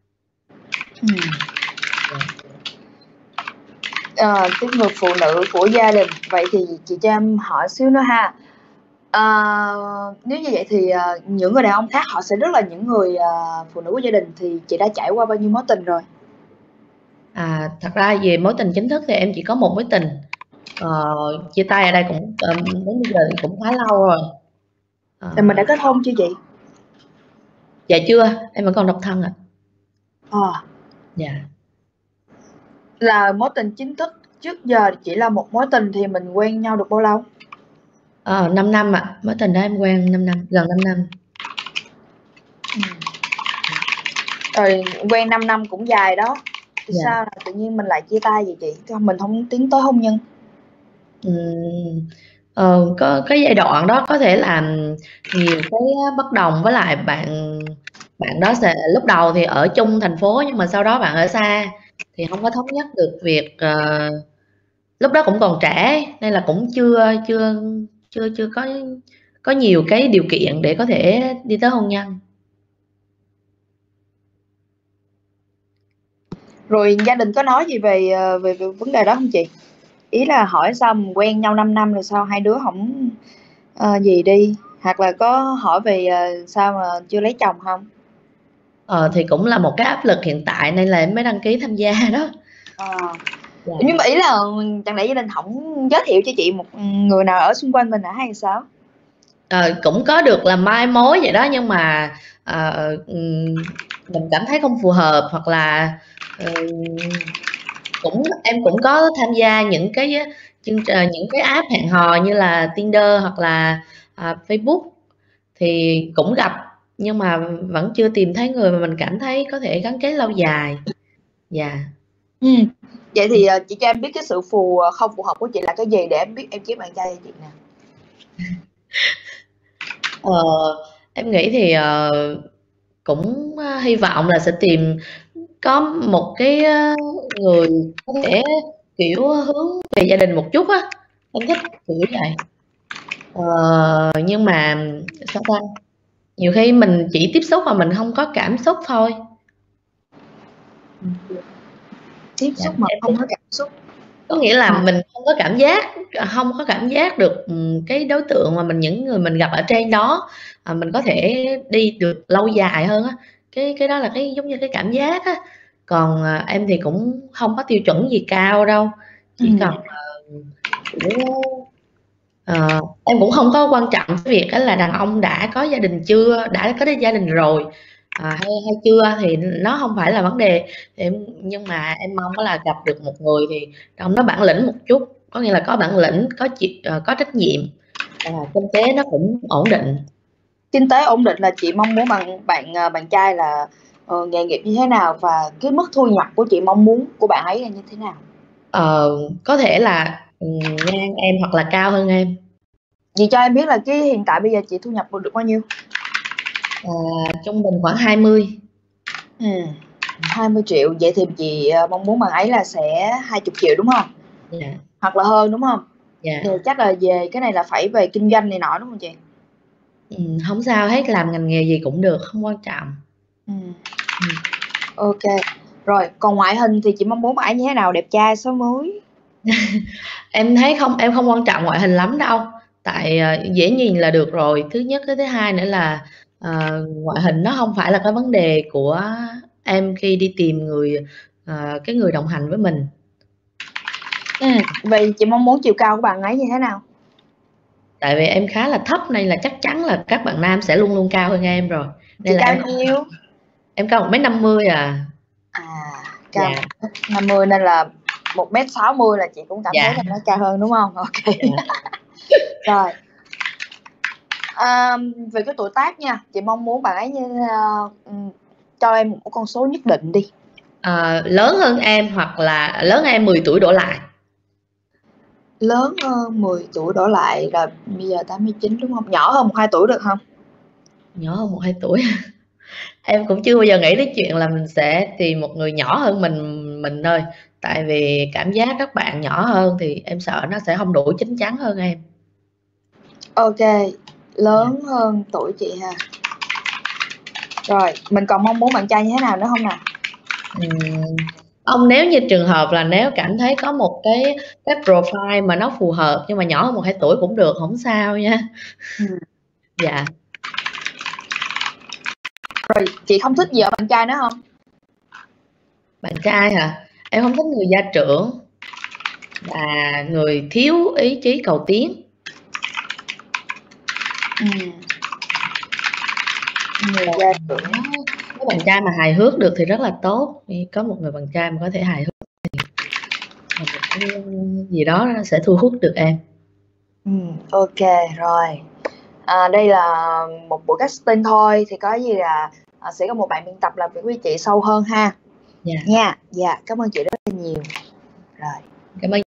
Tiếp người phụ nữ của gia đình. Vậy thì chị cho em hỏi xíu nữa ha. Nếu như vậy thì những người đàn ông khác họ sẽ rất là những người phụ nữ của gia đình, thì chị đã trải qua bao nhiêu mối tình rồi? Thật ra về mối tình chính thức thì em chỉ có một mối tình. Chia tay ở đây cũng đến bây giờ thì cũng khá lâu rồi. Thì mình đã kết hôn chưa chị? Dạ chưa, em vẫn còn độc thân ạ. Dạ. Là mối tình chính thức trước giờ chỉ là một mối tình, thì mình quen nhau được bao lâu? 5 năm ạ. Mối tình đó em quen 5 năm, gần 5 năm. Rồi quen 5 năm cũng dài đó. Thì sao là tự nhiên mình lại chia tay vậy chị? Mình không tiến tới hôn nhân? Có cái giai đoạn đó có thể là nhiều cái bất đồng với lại bạn đó. Lúc đầu thì ở chung thành phố nhưng mà sau đó bạn ở xa thì không có thống nhất được việc. Lúc đó cũng còn trẻ nên là cũng chưa có nhiều cái điều kiện để có thể đi tới hôn nhân. Rồi gia đình có nói gì về vấn đề đó không chị? Ý là hỏi sao mình quen nhau 5 năm rồi sao hai đứa không gì đi, hoặc là có hỏi về sao mà chưa lấy chồng không? Thì cũng là một cái áp lực hiện tại nên là em mới đăng ký tham gia đó. Nhưng mà ý là chẳng lẽ gia đình không giới thiệu cho chị một người nào ở xung quanh mình hả hay sao? Cũng có được là mai mối vậy đó, nhưng mà mình cảm thấy không phù hợp, hoặc là em cũng có tham gia những cái những cái app hẹn hò như là Tinder hoặc là Facebook, thì cũng gặp nhưng mà vẫn chưa tìm thấy người mà mình cảm thấy có thể gắn kết lâu dài. Vậy thì chị cho em biết cái sự không phù hợp của chị là cái gì để em biết em kiếm bạn trai cho chị nè. Em nghĩ thì cũng hy vọng là sẽ tìm có một cái người có thể kiểu hướng về gia đình một chút á. Em thích kiểu vậy. Nhưng mà sao ta, nhiều khi mình chỉ tiếp xúc mà mình không có cảm xúc thôi. Tiếp xúc mà không có cảm xúc, có nghĩa là mình không có cảm giác được cái đối tượng mà những người mình gặp ở trên đó mình có thể đi được lâu dài hơn á. Cái đó là cái giống như cái cảm giác á. Còn em thì cũng không có tiêu chuẩn gì cao đâu, chỉ cần em cũng không có quan trọng cái việc đó là đàn ông đã có gia đình chưa, đã có gia đình rồi hay chưa, thì nó không phải là vấn đề. Nhưng mà em mong là gặp được một người thì ông nó bản lĩnh một chút, có nghĩa là có bản lĩnh, có trách nhiệm, kinh tế nó cũng ổn định. Kinh tế ổn định là chị mong muốn bạn trai là nghề nghiệp như thế nào, và cái mức thu nhập của chị mong muốn của bạn ấy là như thế nào? Có thể là ngang em hoặc là cao hơn em. Chị cho em biết là cái hiện tại bây giờ chị thu nhập được bao nhiêu? Trung bình khoảng 20. 20 triệu. Vậy thì chị mong muốn bạn ấy là sẽ 20 triệu đúng không? Hoặc là hơn đúng không? Thì chắc là về cái này là phải về kinh doanh này nọ đúng không chị? Không sao hết, làm ngành nghề gì cũng được, không quan trọng. Ok. Rồi còn ngoại hình thì chị mong muốn bạn ấy như thế nào? Đẹp trai, xấu múi? Em thấy em không quan trọng ngoại hình lắm đâu, tại dễ nhìn là được rồi. Thứ nhất, cái thứ hai nữa là ngoại hình nó không phải là cái vấn đề của em khi đi tìm cái người đồng hành với mình. Vậy chị mong muốn chiều cao của bạn ấy như thế nào? Tại vì em khá là thấp nên là chắc chắn là các bạn nam sẽ luôn luôn cao hơn em rồi. Nên chị là cao nhiêu? Em cao 1m50 à. Cao 50 nên là 1m60 là chị cũng cảm thấy là nó cao hơn đúng không? Ok. Rồi về cái tuổi tác nha, chị mong muốn bạn ấy cho em một con số nhất định đi. Lớn hơn em hoặc là lớn hơn em 10 tuổi đổ lại. Lớn hơn 10 tuổi đổ lại là bây giờ 89 đúng không? Nhỏ hơn 1-2 tuổi được không? Nhỏ hơn 1-2 tuổi. Em cũng chưa bao giờ nghĩ đến chuyện là mình sẽ tìm một người nhỏ hơn mình thôi. Tại vì cảm giác các bạn nhỏ hơn thì em sợ nó sẽ không đủ chín chắn hơn em. Ok, lớn hơn tuổi chị ha. Rồi, mình còn mong muốn bạn trai như thế nào nữa không nào? Ông nếu như trường hợp là nếu cảm thấy có một cái profile mà nó phù hợp nhưng mà nhỏ hơn 1-2 tuổi cũng được, không sao nha. Dạ. Rồi, chị không thích vợ bạn trai nữa không? Bạn trai hả? Em không thích người gia trưởng và người thiếu ý chí cầu tiến. Người gia trưởng. Nếu bạn trai mà hài hước được thì rất là tốt. Có một người bạn trai mà có thể hài hước thì một cái gì đó nó sẽ thu hút được em. Ok rồi. Đây là một buổi casting thôi, thì có gì là sẽ có một bạn biên tập làm việc với chị sâu hơn ha. Dạ. Nha. Dạ, cảm ơn chị rất là nhiều. Rồi. Cảm ơn